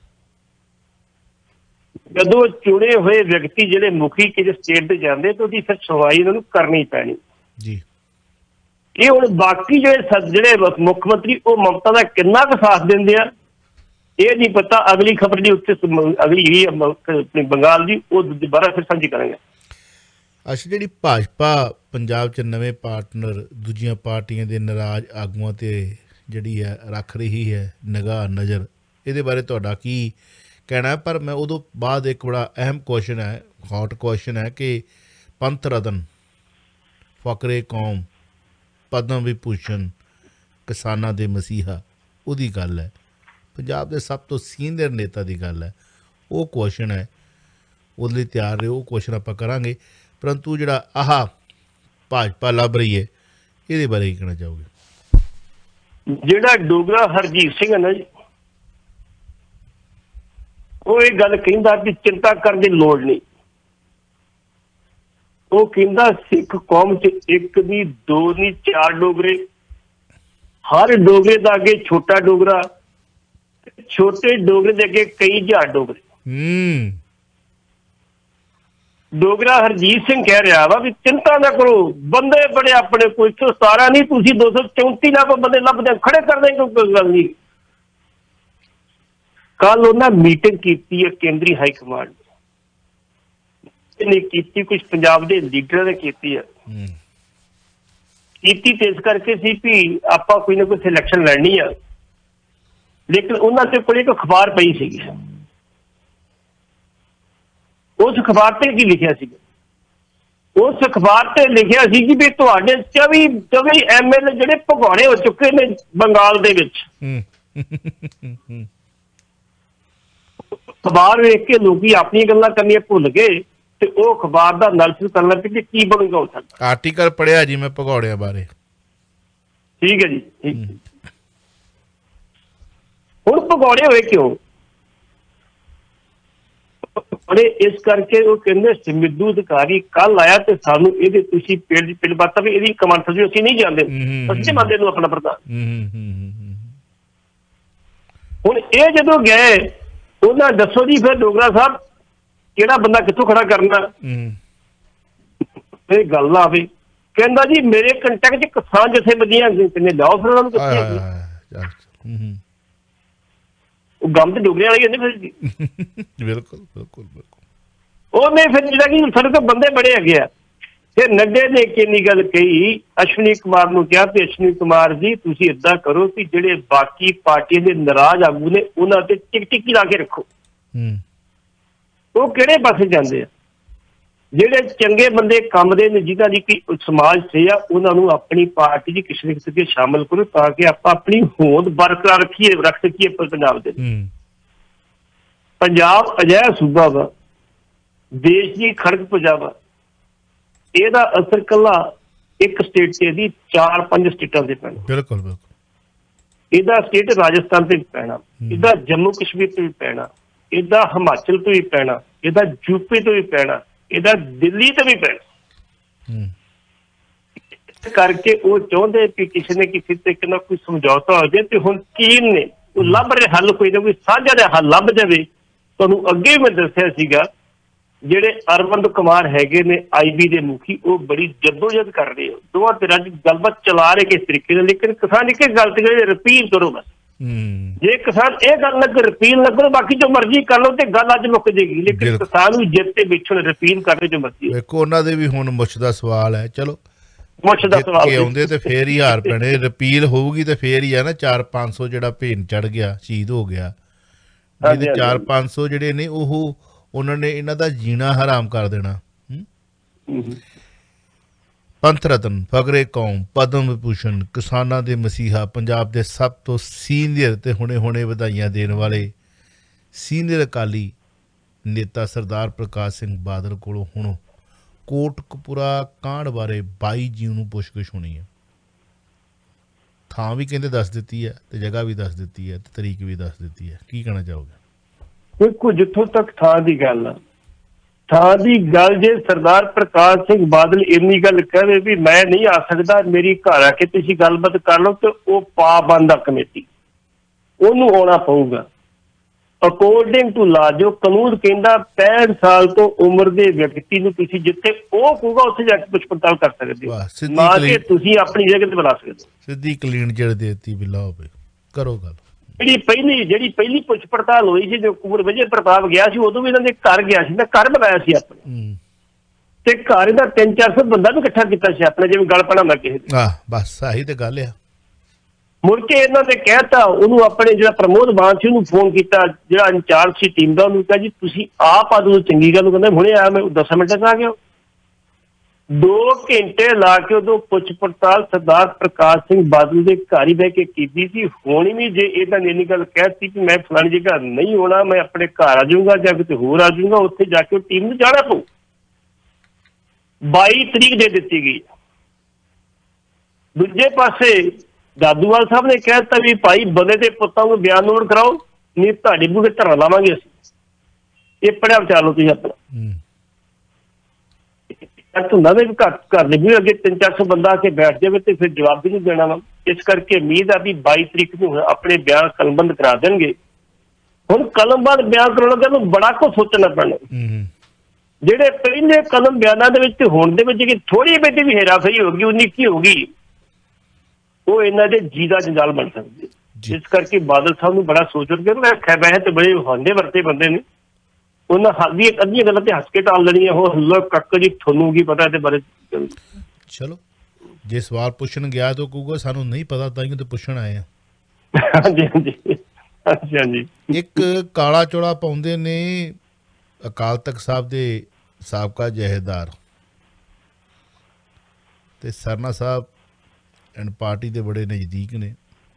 ਜਦੋਂ ਚੁਣੇ ਹੋਏ ਵਿਅਕਤੀ ਜਿਹੜੇ ਮੁਖੀ ਕਿਸੇ ਸਟੇਟ ਤੇ ਜਾਂਦੇ ਤਾਂ ਉਹਦੀ ਫਿਰ ਸੁਣਵਾਈ ਉਹਨਾਂ ਨੂੰ ਕਰਨੀ ਪੈਣੀ ਜੀ। ਇਹ ਹੁਣ ਬਾਕੀ ਜਿਹੜੇ ਮੁੱਖ ਮੰਤਰੀ ਉਹ ਮਮਤਾ ਦਾ ਕਿੰਨਾ ਕੁ ਸਾਥ ਦਿੰਦੇ ਆ ਇਹ ਨਹੀਂ ਪਤਾ। ਅਗਲੀ ਖਬਰ ਦੀ ਉੱਤੇ ਅਗਲੀ ਆਪਣੀ ਬੰਗਾਲ ਦੀ ਉਹ ਦੁਬਾਰਾ ਫਿਰ ਸਾਂਝੀ ਕਰਾਂਗੇ। ਅੱਛਾ, ਜਿਹੜੀ ਭਾਜਪਾ ਪੰਜਾਬ 'ਚ ਨਵੇਂ ਪਾਰਟਨਰ ਦੂਜੀਆਂ ਪਾਰਟੀਆਂ ਦੇ ਨਾਰਾਜ਼ ਆਗੂਆਂ ਤੇ ਜਿਹੜੀ ਹੈ ਰੱਖ ਰਹੀ ਹੈ ਨਜ਼ਰ, ਇਹਦੇ ਬਾਰੇ ਤੁਹਾਡਾ ਕੀ ਕਹਿਣਾ? ਪਰ ਮੈਂ ਉਦੋਂ ਬਾਅਦ ਇੱਕ ਬੜਾ ਅਹਿਮ ਕੁਐਸਚਨ ਹੈ, ਹੌਟ ਕੁਐਸਚਨ ਹੈ ਕਿ ਪੰਥ ਰਤਨ ਫਕਰੇ ਕੌਮ ਪਦਮ ਵਿਭੂਸ਼ਣ ਕਿਸਾਨਾਂ ਦੇ ਮਸੀਹਾ ਉਹਦੀ ਗੱਲ ਹੈ, ਪੰਜਾਬ ਦੇ ਸਭ ਤੋਂ ਸੀਨੀਅਰ ਨੇਤਾ ਦੀ ਗੱਲ ਹੈ। ਉਹ ਕੁਐਸਚਨ ਹੈ, ਉਹਦੇ ਲਈ ਤਿਆਰ ਰਹੇ। ਉਹ ਕੁਐਸਚਨ ਆਪਾਂ ਕਰਾਂਗੇ। ਪਰੰਤੂ ਜਿਹੜਾ ਆਹ ਭਾਜਪਾ ਲੱਭ ਰਹੀ ਹੈ ਇਹਦੇ ਬਾਰੇ ਕੀ ਕਹਿਣਾ ਚਾਹੋਗੇ? ਜਿਹੜਾ ਡੋਗਰਾ ਹਰਜੀਤ ਸਿੰਘ ਹੈ ਨਾ ਜੀ, ਉਹ ਇਹ ਗੱਲ ਕਹਿੰਦਾ ਕਿ ਚਿੰਤਾ ਕਰਨ ਦੀ ਲੋੜ ਨਹੀਂ। ਉਹ ਕਹਿੰਦਾ ਸਿੱਖ ਕੌਮ 'ਚ ਇੱਕ ਨਹੀਂ, ਦੋ ਨਹੀਂ, 4 ਡੋਗਰੇ, ਹਰ ਡੋਗਰੇ ਦਾ ਅੱਗੇ ਛੋਟਾ ਡੋਗਰਾ, ਛੋਟੇ ਡੋਗਰੇ ਦੇ ਅੱਗੇ ਕਈ ਹਜ਼ਾਰ ਡੋਗਰੇ। ਡੋਗਰਾ ਹਰਜੀਤ ਸਿੰਘ ਕਹਿ ਰਿਹਾ ਵਾ ਵੀ ਚਿੰਤਾ ਨਾ ਕਰੋ, ਬੰਦੇ ਬੜੇ ਆਪਣੇ, ਕੋਈ 117 ਨਹੀਂ, ਤੁਸੀਂ 234 ਲੱਖ ਬੰਦੇ ਲੱਭਦੇ ਖੜੇ ਕਰ ਦੇਂਗੇ, ਕੋਈ ਗੱਲ ਨਹੀਂ। ਕੱਲ ਉਹਨਾਂ ਮੀਟਿੰਗ ਕੀਤੀ ਹੈ ਕੇਂਦਰੀ ਹਾਈ ਕਮਾਂਡ ਨੇ ਕੀਤੀ, ਕੁਝ ਪੰਜਾਬ ਦੇ ਲੀਡਰਾਂ ਨੇ ਕੀਤੀ ਹੈ। ਕੀਤੀ ਤੇ ਇਸ ਕਰਕੇ ਸੀ ਵੀ ਆਪਾਂ ਕੋਈ ਨਾ ਕੋਈ ਸਿਲੈਕਸ਼ਨ ਲੜਨੀ ਆ। ਲੇਕਿਨ ਉਹਨਾਂ ਦੇ ਕੋਲ ਇੱਕ ਅਖਬਾਰ ਪਈ ਸੀਗੀ, ਉਸ ਅਖਬਾਰ ਤੇ ਕੀ ਲਿਖਿਆ ਸੀ? ਉਸ ਅਖਬਾਰ ਤੇ ਲਿਖਿਆ ਸੀ ਕਿ ਵੀ ਤੁਹਾਡੇ 24 MLA ਜਿਹੜੇ ਭਗੌੜੇ ਹੋ ਚੁੱਕੇ ਨੇ ਬੰਗਾਲ ਦੇ ਵਿੱਚ। ਅਖਬਾਰ ਵੇਖ ਕੇ ਲੋਕੀ ਆਪਣੀਆਂ ਗੱਲਾਂ ਕਰਨੀਆਂ ਭੁੱਲ ਗਏ ਤੇ ਉਹ ਅਖਬਾਰ ਦਾ ਅਨਾਲਿਸਿਸ ਕਰਨ ਲੱਗ ਪਏ ਕਿ ਕੀ ਬਣੂਗਾ ਹੋ ਸਕਦਾ। ਆਰਟੀਕਲ ਪੜ੍ਹਿਆ ਜੀ ਮੈਂ ਭਗੌੜਿਆਂ ਬਾਰੇ। ਠੀਕ ਹੈ ਜੀ, ਠੀਕ। ਹੁਣ ਭਗੌੜੇ ਹੋਏ ਕਿਉਂ? ਬੜੇ ਇਸ ਕਰਕੇ ਉਹ ਕਹਿੰਦੇ ਸਮਿੱਧੂ ਅਧਿਕਾਰੀ ਕੱਲ ਆਇਆ ਤੇ ਸਾਨੂੰ ਇਹਦੇ ਤੁਸੀਂ ਪਿੰਡ ਬਾਤਾਂ ਵੀ ਇਹਦੀ ਕਮਾਂਡ ਸੀ, ਅਸੀਂ ਨਹੀਂ ਜਾਣਦੇ, ਅਸੀਂ ਮੰਨਦੇ ਨੂੰ ਆਪਣਾ ਪ੍ਰਧਾਨ। ਹੁਣ ਇਹ ਜਦੋਂ ਗਏ ਉਹਨਾਂ ਦੱਸੋ ਜੀ ਫਿਰ ਡੋਗਰਾ ਸਾਹਿਬ ਕਿਹੜਾ ਬੰਦਾ ਕਿੱਥੋਂ ਖੜਾ ਕਰਨਾ? ਇਹ ਗੱਲ ਆਵੇ, ਕਹਿੰਦਾ ਜੀ ਮੇਰੇ ਕੰਟੈਕਟ 'ਚ ਕਿਸਾਨ ਜਥੇਬੰਦੀਆਂ ਕਿੰਨੇ ਲਿਆਓ, ਫਿਰ ਉਹਨਾਂ ਨੂੰ ਕਿੱਥੇ ਉਹ ਗਮ ਤੇ ਡੋਗਰੇ ਵਾਲੇ ਕਹਿੰਦੇ ਫਿਰ। ਬਿਲਕੁਲ ਬਿਲਕੁਲ ਬਿਲਕੁਲ। ਉਹਨੇ ਫਿਰ ਜਿਹੜਾ ਕਿ ਸਾਡੇ ਤੋਂ ਬੰਦੇ ਬੜੇ ਹੈਗੇ ਆ। ਫਿਰ ਨੱਡੇ ਨੇ ਕਿੰਨੀ ਗੱਲ ਕਹੀ, ਅਸ਼ਵਨੀ ਕੁਮਾਰ ਨੂੰ ਕਿਹਾ ਤੇ ਅਸ਼ਵਨੀ ਕੁਮਾਰ ਜੀ ਤੁਸੀਂ ਏਦਾਂ ਕਰੋ ਕਿ ਜਿਹੜੇ ਬਾਕੀ ਪਾਰਟੀ ਦੇ ਨਾਰਾਜ਼ ਆਗੂ ਨੇ ਉਹਨਾਂ ਤੇ ਟਿਕ ਲਾ ਕੇ ਰੱਖੋ। ਉਹ ਕਿਹੜੇ ਪਾਸੇ ਜਾਂਦੇ ਆ? ਜਿਹੜੇ ਚੰਗੇ ਬੰਦੇ ਕੰਮ ਦੇ ਨੇ, ਜਿਹਨਾਂ ਦੀ ਕੋਈ ਸਮਾਜ ਸੇਵਾ, ਉਹਨਾਂ ਨੂੰ ਆਪਣੀ ਪਾਰਟੀ ਦੀ ਕਿਸੇ ਕਿਸੇ ਤੇ ਸ਼ਾਮਲ ਕਰੋ ਤਾਂ ਕਿ ਆਪਾਂ ਆਪਣੀ ਹੋਂਦ ਬਰਕਰਾਰ ਰੱਖ ਸਕੀਏ ਪੰਜਾਬ ਦੇ। ਪੰਜਾਬ ਅਜਿਹਾ ਸੂਬਾ ਵਾ, ਦੇਸ਼ ਦੀ ਖੜਕ ਪੰਜਾਬ ਆ, ਇਹਦਾ ਅਸਰ ਕੱਲਾ ਇੱਕ ਸਟੇਟ ਤੇ ਦੀ 4-5 ਸਟੇਟਾਂ ਤੇ ਪੈਣਾ। ਬਿਲਕੁਲ ਬਿਲਕੁਲ। ਇਹਦਾ ਸਟੇਟ ਰਾਜਸਥਾਨ ਤੇ ਵੀ ਪੈਣਾ, ਇਹਦਾ ਜੰਮੂ ਕਸ਼ਮੀਰ ਤੇ ਵੀ ਪੈਣਾ, ਇਹਦਾ ਹਿਮਾਚਲ ਤੋਂ ਵੀ ਪੈਣਾ, ਇਹਦਾ ਯੂਪੀ ਤੋਂ ਵੀ ਪੈਣਾ, ਇਹਦਾ ਦਿੱਲੀ ਤੋਂ ਵੀ ਪੈਣਾ। ਕਰਕੇ ਉਹ ਚਾਹੁੰਦੇ ਕਿ ਕਿਸੇ ਨੇ ਕਿਸੇ ਤਰੀਕੇ ਨਾਲ ਕੋਈ ਸਮਝੌਤਾ ਹੋ ਜਾਏ ਤੇ ਹੁਣ ਚੀਨ ਨੇ ਉਹ ਲੱਭ ਰਹੇ ਹੱਲ, ਕੋਈ ਨਾ ਕੋਈ ਸਾਂਝਾ ਜਿਹਾ ਹੱਲ ਲੱਭ ਜਾਵੇ। ਤੁਹਾਨੂੰ ਅੱਗੇ ਮੈਂ ਦੱਸਿਆ ਸੀਗਾ ਜਿਹੜੇ ਅਰਵਿੰਦ ਕੁਮਾਰ ਹੈਗੇ ਨੇ IB ਦੇ ਮੁਖੀ, ਉਹ ਬੜੀ ਜਦੋਜਹਿਦ ਕਰ ਰਹੇ ਹੋ, ਦੋਵਾਂ ਧਿਰਾਂ ਦੀ ਗੱਲਬਾਤ ਚਲਾ ਰਹੇ ਕਿਸ ਤਰੀਕੇ ਨਾਲ। ਲੇਕਿਨ ਕਿਸਾਨ ਇੱਕ ਗੱਲ ਤੇ ਰਿਪੀਲ ਕਰੋ ਬਸ, ਜੇ ਕਿਸਾਨ ਇਹ ਗੱਲ ਨਾ ਰਿਪੀਲ ਨਾ ਕਰੋ, ਬਾਕੀ ਜੋ ਮਰਜ਼ੀ ਕਰ ਲਓ ਤੇ ਗੱਲ ਅੱਜ ਮੁੱਕ ਜਾਏਗੀ। ਲੇਕਿਨ ਕਿਸਾਨ ਵੀ ਜਿੱਤ ਤੇ ਵਿਛੜ ਰਿਪੀਲ ਕਰਦੇ ਜੋ ਮਰਜ਼ੀ। ਵੇਖੋ ਉਹਨਾਂ ਦੇ ਵੀ ਹੁਣ ਮੁੱਛ ਦਾ ਸਵਾਲ ਹੈ, ਚਲੋ ਮੁੱਛ ਦਾ ਸਵਾਲ ਆਉਂਦੇ ਤੇ ਫੇਰ ਹੀ ਹਾਰ ਪੈਣੇ। ਰਿਪੀਲ ਹੋਊਗੀ ਤੇ ਫੇਰ ਹੀ ਆ ਨਾ 400-500 ਜਿਹੜਾ ਭੇਨ ਚੜ ਗਿਆ, ਸ਼ਹੀਦ ਹੋ ਗਿਆ। 400-500 ਜਿਹੜੇ ਨੇ ਉਹ ਉਹਨਾਂ ਨੇ ਇਹਨਾਂ ਦਾ ਜੀਣਾ ਹਰਾਮ ਕਰ ਦੇਣਾ। ਪੰਥ ਰਤਨ, ਫਕਰੇ ਕੌਮ, ਪਦਮ ਵਿਭੂਸ਼ਣ, ਕਿਸਾਨਾਂ ਦੇ ਮਸੀਹਾ, ਪੰਜਾਬ ਦੇ ਸਭ ਤੋਂ ਸੀਨੀਅਰ ਤੇ ਹੁਣੇ ਵਧਾਈਆਂ ਦੇਣ ਵਾਲੇ ਸੀਨੀਅਰ ਅਕਾਲੀ ਨੇਤਾ ਸਰਦਾਰ ਪ੍ਰਕਾਸ਼ ਸਿੰਘ ਬਾਦਲ ਕੋਲੋਂ ਹੁਣ ਕੋਟਕਪੂਰਾ ਕਾਂਡ ਬਾਰੇ 22 ਜੂਨ ਨੂੰ ਪੁੱਛਗਿੱਛ ਹੋਣੀ ਹੈ। ਥਾਂ ਵੀ ਕਹਿੰਦੇ ਦੱਸ ਦਿੱਤੀ ਹੈ ਤੇ ਜਗ੍ਹਾ ਵੀ ਦੱਸ ਦਿੱਤੀ ਹੈ ਤੇ ਤਰੀਕ ਵੀ ਦੱਸ ਦਿੱਤੀ ਹੈ। ਕੀ ਕਹਿਣਾ ਚਾਹੋਗੇ? ਦੇਖੋ, ਜਿੱਥੋਂ ਤੱਕ ਥਾਂ ਦੀ ਗੱਲ ਆ, ਥਾਂ ਦੀ ਗੱਲ ਜੇ ਸਰਦਾਰ ਪ੍ਰਕਾਸ਼ ਸਿੰਘ ਬਾਦਲ ਇੰਨੀ ਗੱਲ ਕਹੇ ਵੀ ਮੈਂ ਨਹੀਂ ਆ ਸਕਦਾ, ਮੇਰੀ ਘਰ ਆ ਕੇ ਤੁਸੀਂ ਗੱਲਬਾਤ ਕਰ ਲਓ, ਤੇ ਉਹ ਪਾਬੰਦ ਆ ਕਮੇਟੀ, ਉਹਨੂੰ ਆਉਣਾ ਪਊਗਾ। ਅਕੋਰਡਿੰਗ ਟੂ ਲਾ ਜੋ ਕਾਨੂੰਨ ਕਹਿੰਦਾ 65 ਸਾਲ ਤੋਂ ਉਮਰ ਦੇ ਵਿਅਕਤੀ ਨੂੰ ਤੁਸੀਂ ਜਿੱਥੇ ਉਹ ਕਹੂਗਾ ਉੱਥੇ ਜਾ ਕੇ ਪੁੱਛ ਪੜਤਾਲ ਕਰ ਸਕਦੇ ਹੋ, ਨਾ ਕਿ ਤੁਸੀਂ ਆਪਣੀ ਜਗ੍ਹਾ ਤੇ ਬੁਲਾ ਸਕਦੇ ਹੋ। ਸਿੱਧੀ ਕਲੀਨ ਜੜ ਦੇਤੀ ਬਿੱਲਾ ਹੋਵੇ, ਕਰੋ ਗੱਲ। ਜਿਹੜੀ ਪਹਿਲੀ ਪੁੱਛ ਪੜਤਾਲ ਹੋਈ ਸੀ ਜੋ ਕੁੰਵਰ ਵਿਜੇ ਪ੍ਰਤਾਪ ਗਿਆ ਸੀ, ਉਦੋਂ ਵੀ ਇਹਨਾਂ ਦੇ ਘਰ ਗਿਆ ਸੀ ਨਾ, ਘਰ ਬਣਾਇਆ ਸੀ ਆਪਣੇ, ਤੇ ਘਰ ਇਹਦਾ 300-400 ਬੰਦਾ ਵੀ ਇਕੱਠਾ ਕੀਤਾ ਸੀ ਆਪਣੇ, ਜਿਵੇਂ ਗੱਲ ਪਣਾ ਕਿਸੇ ਦੀ। ਬਸ ਆਹੀ ਤੇ ਗੱਲ ਆ। ਮੁੜ ਕੇ ਇਹਨਾਂ ਨੇ ਕਹਿਤਾ ਉਹਨੂੰ, ਆਪਣੇ ਜਿਹੜਾ ਪ੍ਰਮੋਦ ਮਾਨ ਸੀ ਉਹਨੂੰ ਫੋਨ ਕੀਤਾ, ਜਿਹੜਾ ਇੰਚਾਰਜ ਸੀ ਟੀਮ ਦਾ, ਉਹਨੂੰ ਕਿਹਾ ਜੀ ਤੁਸੀਂ ਆਪ ਆ ਦੋ, ਚੰਗੀ ਗੱਲ। ਕਹਿੰਦਾ ਹੁਣੇ ਆਇਆ, ਮੈਂ 10 ਮਿੰਟਾਂ 'ਚ ਆ ਗਿਆ। 2 ਘੰਟੇ ਲਾ ਕੇ ਉਦੋਂ ਪੁੱਛ ਪੜਤਾਲ ਸਰਦਾਰ ਪ੍ਰਕਾਸ਼ ਸਿੰਘ ਬਾਦਲ ਦੇ ਘਰ ਹੀ ਬਹਿ ਕੇ ਕੀਤੀ ਸੀ। ਹੁਣ ਵੀ ਜੇ ਇਹਨਾਂ ਨੇ ਇੰਨੀ ਗੱਲ ਕਹਿਤੀ ਕਿ ਮੈਂ ਫਲਾਣੀ ਜਗ੍ਹਾ ਨਹੀਂ ਹੋਣਾ, ਮੈਂ ਆਪਣੇ ਘਰ ਆ ਜਾਊਂਗਾ ਜਾਂ ਕਿਤੇ ਹੋਰ ਆ ਜਾਊਂਗਾ, ਉੱਥੇ ਜਾ ਕੇ ਉਹ ਟੀਮ ਨੂੰ ਜਾਣਾ ਪਊ। 22 ਤਰੀਕ ਦੇ ਦਿੱਤੀ ਗਈ। ਦੂਜੇ ਪਾਸੇ ਦਾਦੂਵਾਲ ਸਾਹਿਬ ਨੇ ਕਹਿ ਦਿੱਤਾ ਵੀ ਭਾਈ ਬੰਦੇ ਦੇ ਪੁੱਤਾਂ ਨੂੰ ਬਿਆਨ ਨੋਟ ਕਰਾਓ, ਨਹੀਂ ਤੁਹਾਡੀ ਬੂਹੇ ਧਰਨਾ ਲਾਵਾਂਗੇ ਅਸੀਂ। ਇਹ ਪੜਿਆ ਵਿਚਾਰ ਲਓ ਤੁਸੀਂ ਆਪਣਾ। ਹੁੰਦਾ ਨਾ ਵੀ ਘਰ ਦੇ ਵੀ ਅੱਗੇ 300-400 ਬੰਦਾ ਆ ਕੇ ਬੈਠ ਜਾਵੇ ਤੇ ਫਿਰ ਜਵਾਬ ਵੀ ਨਹੀਂ ਦੇਣਾ ਵਾ। ਇਸ ਕਰਕੇ ਉਮੀਦ ਆ ਵੀ 22 ਤਰੀਕ ਨੂੰ ਆਪਣੇ ਬਿਆਨ ਕਲਮਬੰਦ ਕਰਾ ਦੇਣਗੇ। ਹੁਣ ਕਲਮਬੰਦ ਬਿਆਨ ਕਰਾਉਣਾ ਨੂੰ ਬੜਾ ਕੁਝ ਸੋਚਣਾ ਪੈਣਾ। ਜਿਹੜੇ ਪਹਿਲੇ ਕਲਮ ਬਿਆਨਾਂ ਦੇ ਵਿੱਚ ਹੋਣ ਦੇ ਵਿੱਚ ਕਿ ਥੋੜੀ ਬਹੁਤੀ ਵੀ ਹੇਰਾਫੇਰੀ ਹੋ ਗਈ, 19 ਹੋ ਗਈ, ਉਹ ਇਹਨਾਂ ਦੇ ਜੀ ਦਾ ਜੰਜਾਲ ਬਣ ਸਕਦੀ। ਇਸ ਕਰਕੇ ਬਾਦਲ ਸਾਹਿਬ ਨੂੰ ਬੜਾ ਸੋਚ ਕੇ ਵੈਸੇ ਤੇ ਬੜੇ ਹੌਂਦੇ ਵਰਤੇ ਬੰਦੇ ਨੇ, ਉਹਨਾਂ ਹਾਲੀ ਅੱਧੀਆਂ ਗੱਲਾਂ ਤੇ ਹੱਸ ਕੇ ਟਾਲ ਲੈਣੀਆਂ। ਉਹ ਹੱਲਾ ਕੱਕ ਜੀ, ਤੁਹਾਨੂੰ ਕੀ ਪਤਾ ਇਹਦੇ ਬਾਰੇ। ਚਲੋ, ਜੇ ਸਵਾਲ ਪੁੱਛਣ ਗਿਆ ਤਾਂ ਕਹੂਗਾ ਸਾਨੂੰ ਨਹੀਂ ਪਤਾ, ਤਾਂ ਹੀ ਤਾਂ ਪੁੱਛਣ ਆਏ ਆ। ਹਾਂਜੀ ਹਾਂਜੀ ਹਾਂਜੀ ਹਾਂਜੀ। ਇੱਕ ਕਾਲਾ ਚੋਲਾ ਪਾਉਂਦੇ ਨੇ ਅਕਾਲ ਤਖਤ ਸਾਹਿਬ ਦੇ ਸਾਬਕਾ ਜਥੇਦਾਰ ਤੇ ਸਰਨਾ ਸਾਹਿਬ ਐਂਡ ਪਾਰਟੀ ਦੇ ਬੜੇ ਨਜ਼ਦੀਕ ਨੇ,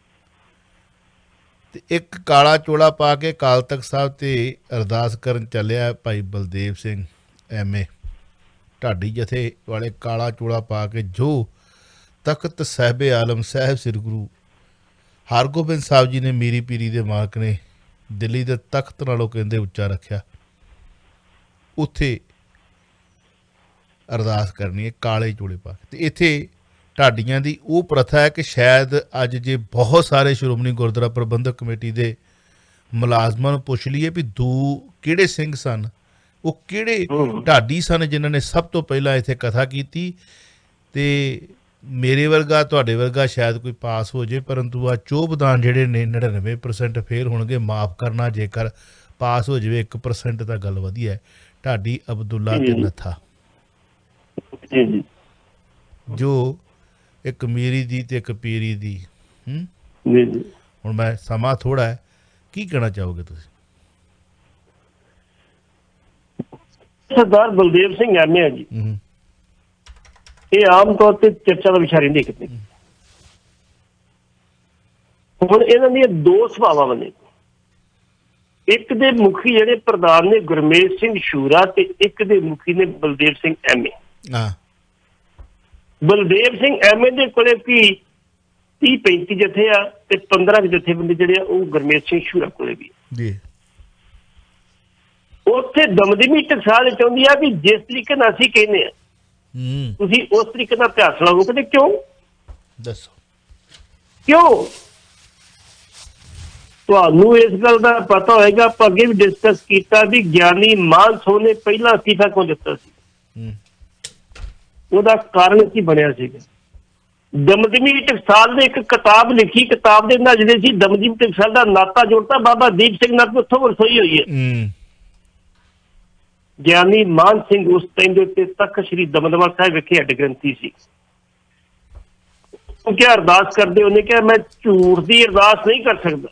ਤੇ ਇੱਕ ਕਾਲਾ ਚੋਲਾ ਪਾ ਕੇ ਅਕਾਲ ਤਖਤ ਸਾਹਿਬ ਤੇ ਅਰਦਾਸ ਕਰਨ ਚੱਲਿਆ ਭਾਈ ਬਲਦੇਵ ਸਿੰਘ MA ਢਾਡੀ ਜਥੇ ਵਾਲੇ। ਕਾਲਾ ਚੋਲਾ ਪਾ ਕੇ ਜੋ ਤਖਤ ਸਾਹਿਬ ਆਲਮ ਸਾਹਿਬ ਸ੍ਰੀ ਗੁਰੂ ਹਰਗੋਬਿੰਦ ਸਾਹਿਬ ਜੀ ਨੇ ਮੀਰੀ ਪੀਰੀ ਦੇ ਮਾਲਕ ਨੇ ਦਿੱਲੀ ਦੇ ਤਖਤ ਨਾਲੋਂ ਕਹਿੰਦੇ ਉੱਚਾ ਰੱਖਿਆ, ਉੱਥੇ ਅਰਦਾਸ ਕਰਨੀ ਹੈ ਕਾਲੇ ਚੋਲੇ ਪਾ ਕੇ। ਤੇ ਇੱਥੇ ਢਾਡੀਆਂ ਦੀ ਉਹ ਪ੍ਰਥਾ ਹੈ ਕਿ ਸ਼ਾਇਦ ਅੱਜ ਜੇ ਬਹੁਤ ਸਾਰੇ ਸ਼੍ਰੋਮਣੀ ਗੁਰਦੁਆਰਾ ਪ੍ਰਬੰਧਕ ਕਮੇਟੀ ਦੇ ਮੁਲਾਜ਼ਮਾਂ ਨੂੰ ਪੁੱਛ ਲਈਏ ਵੀ ਕਿਹੜੇ ਸਿੰਘ ਸਨ, ਉਹ ਕਿਹੜੇ ਢਾਡੀ ਸਨ ਜਿਨ੍ਹਾਂ ਨੇ ਸਭ ਤੋਂ ਪਹਿਲਾਂ ਇੱਥੇ ਕਥਾ ਕੀਤੀ। ਤੇ ਮੇਰੇ ਵਰਗਾ ਤੁਹਾਡੇ ਵਰਗਾ ਸ਼ਾਇਦ ਕੋਈ ਪਾਸ ਹੋ ਜੇ, ਪਰੰਤੂ ਆ ਚੋਬਦਾਨ ਜਿਹੜੇ ਨੇ 99% ਫੇਲ ਹੋਣਗੇ। ਮਾਫ ਕਰਨਾ ਜੇਕਰ ਪਾਸ ਹੋ ਜਾਵੇ 1% ਤਾਂ ਗੱਲ ਵਧੀਆ ਹੈ। ਢਾਡੀ ਅਬਦੁੱਲਾ ਤੇ ਨੱਥਾ ਜੋ ਇੱਕ ਮੀਰੀ ਦੀ ਤੇ ਇੱਕ ਪੀਰੀ ਦੀ। ਹੁਣ ਮੈਂ ਸਮਾਂ ਥੋੜਾ ਹੈ, ਕੀ ਕਹਿਣਾ ਚਾਹੋਗੇ ਤੁਸੀਂ? ਸਰਦਾਰ ਬਲਦੇਵ ਸਿੰਘ MA ਜੀ, ਇਹ ਆਮ ਤੌਰ ਤੇ ਚਰਚਾ ਦਾ ਵਿਸ਼ਾ ਰਹਿੰਦੇ ਕਿਤੇ। ਹੁਣ ਇਹਨਾਂ ਦੀਆਂ 2 ਸਭਾਵਾਂ ਨੇ। ਇੱਕ ਦੇ ਮੁਖੀ ਜਿਹੜੇ ਪ੍ਰਧਾਨ ਨੇ ਗੁਰਮੇਜ ਸਿੰਘ ਸ਼ੂਰਾ, ਤੇ ਇੱਕ ਦੇ ਮੁਖੀ ਨੇ ਬਲਦੇਵ ਸਿੰਘ MA। ਬਲਦੇਵ ਸਿੰਘ MA ਦੇ ਕੋਲੇ ਕੀ 30-35 ਜਥੇ ਆ, ਤੇ 15 ਜਥੇਬੰਦੀ ਜਿਹੜੇ ਆ ਉਹ ਗੁਰਮੇਜ ਸਿੰਘ ਸ਼ੂਰਾ ਕੋਲੇ ਵੀ। ਉੱਥੇ ਦਮਦਮੀ ਟਕਸਾਲ ਚਾਹੁੰਦੀ ਆ ਵੀ ਜਿਸ ਤਰੀਕੇ ਨਾਲ ਅਸੀਂ ਕਹਿੰਦੇ ਆ ਤੁਸੀਂ ਉਸ ਤਰੀਕੇ ਨਾਲ ਅਭਿਆਸ ਲਾਓ। ਕਹਿੰਦੇ ਕਿਉਂ ਦੱਸੋ ਕਿਉਂ? ਤੁਹਾਨੂੰ ਇਸ ਗੱਲ ਦਾ ਪਤਾ ਹੋਏਗਾ, ਆਪਾਂ ਅੱਗੇ ਵੀ ਡਿਸਕਸ ਕੀਤਾ ਵੀ ਗਿਆਨੀ ਮਾਨਸੋ ਨੇ ਪਹਿਲਾਂ ਅਸਤੀਫਾ ਕਿਉਂ ਦਿੱਤਾ ਸੀ। ਉਹਦਾ ਕਾਰਨ ਕੀ ਬਣਿਆ ਸੀਗਾ? ਦਮਦਮੀ ਟਕਸਾਲ ਨੇ ਇੱਕ ਕਿਤਾਬ ਲਿਖੀ, ਕਿਤਾਬ ਦੇ ਨਾਲ ਜਿਹੜੇ ਸੀ ਦਮਦਮੀ ਟਕਸਾਲ ਦਾ ਨਾਤਾ ਜੋੜਤਾ ਬਾਬਾ ਦੀਪ ਸਿੰਘ ਨਾਲ, ਉੱਥੋਂ ਵਰਸੋਈ ਹੋਈ ਹੈ। ਗਿਆਨੀ ਮਾਨ ਸਿੰਘ ਉਸ ਟਾਈਮ ਦੇ ਉੱਤੇ ਤਖਤ ਸ੍ਰੀ ਦਮਦਮਾ ਸਾਹਿਬ ਵਿਖੇ ਹੈੱਡ ਗ੍ਰੰਥੀ ਸੀ। ਉਹ ਕਿਹਾ ਅਰਦਾਸ ਕਰਦੇ, ਉਹਨੇ ਕਿਹਾ ਮੈਂ ਝੂਠ ਦੀ ਅਰਦਾਸ ਨਹੀਂ ਕਰ ਸਕਦਾ।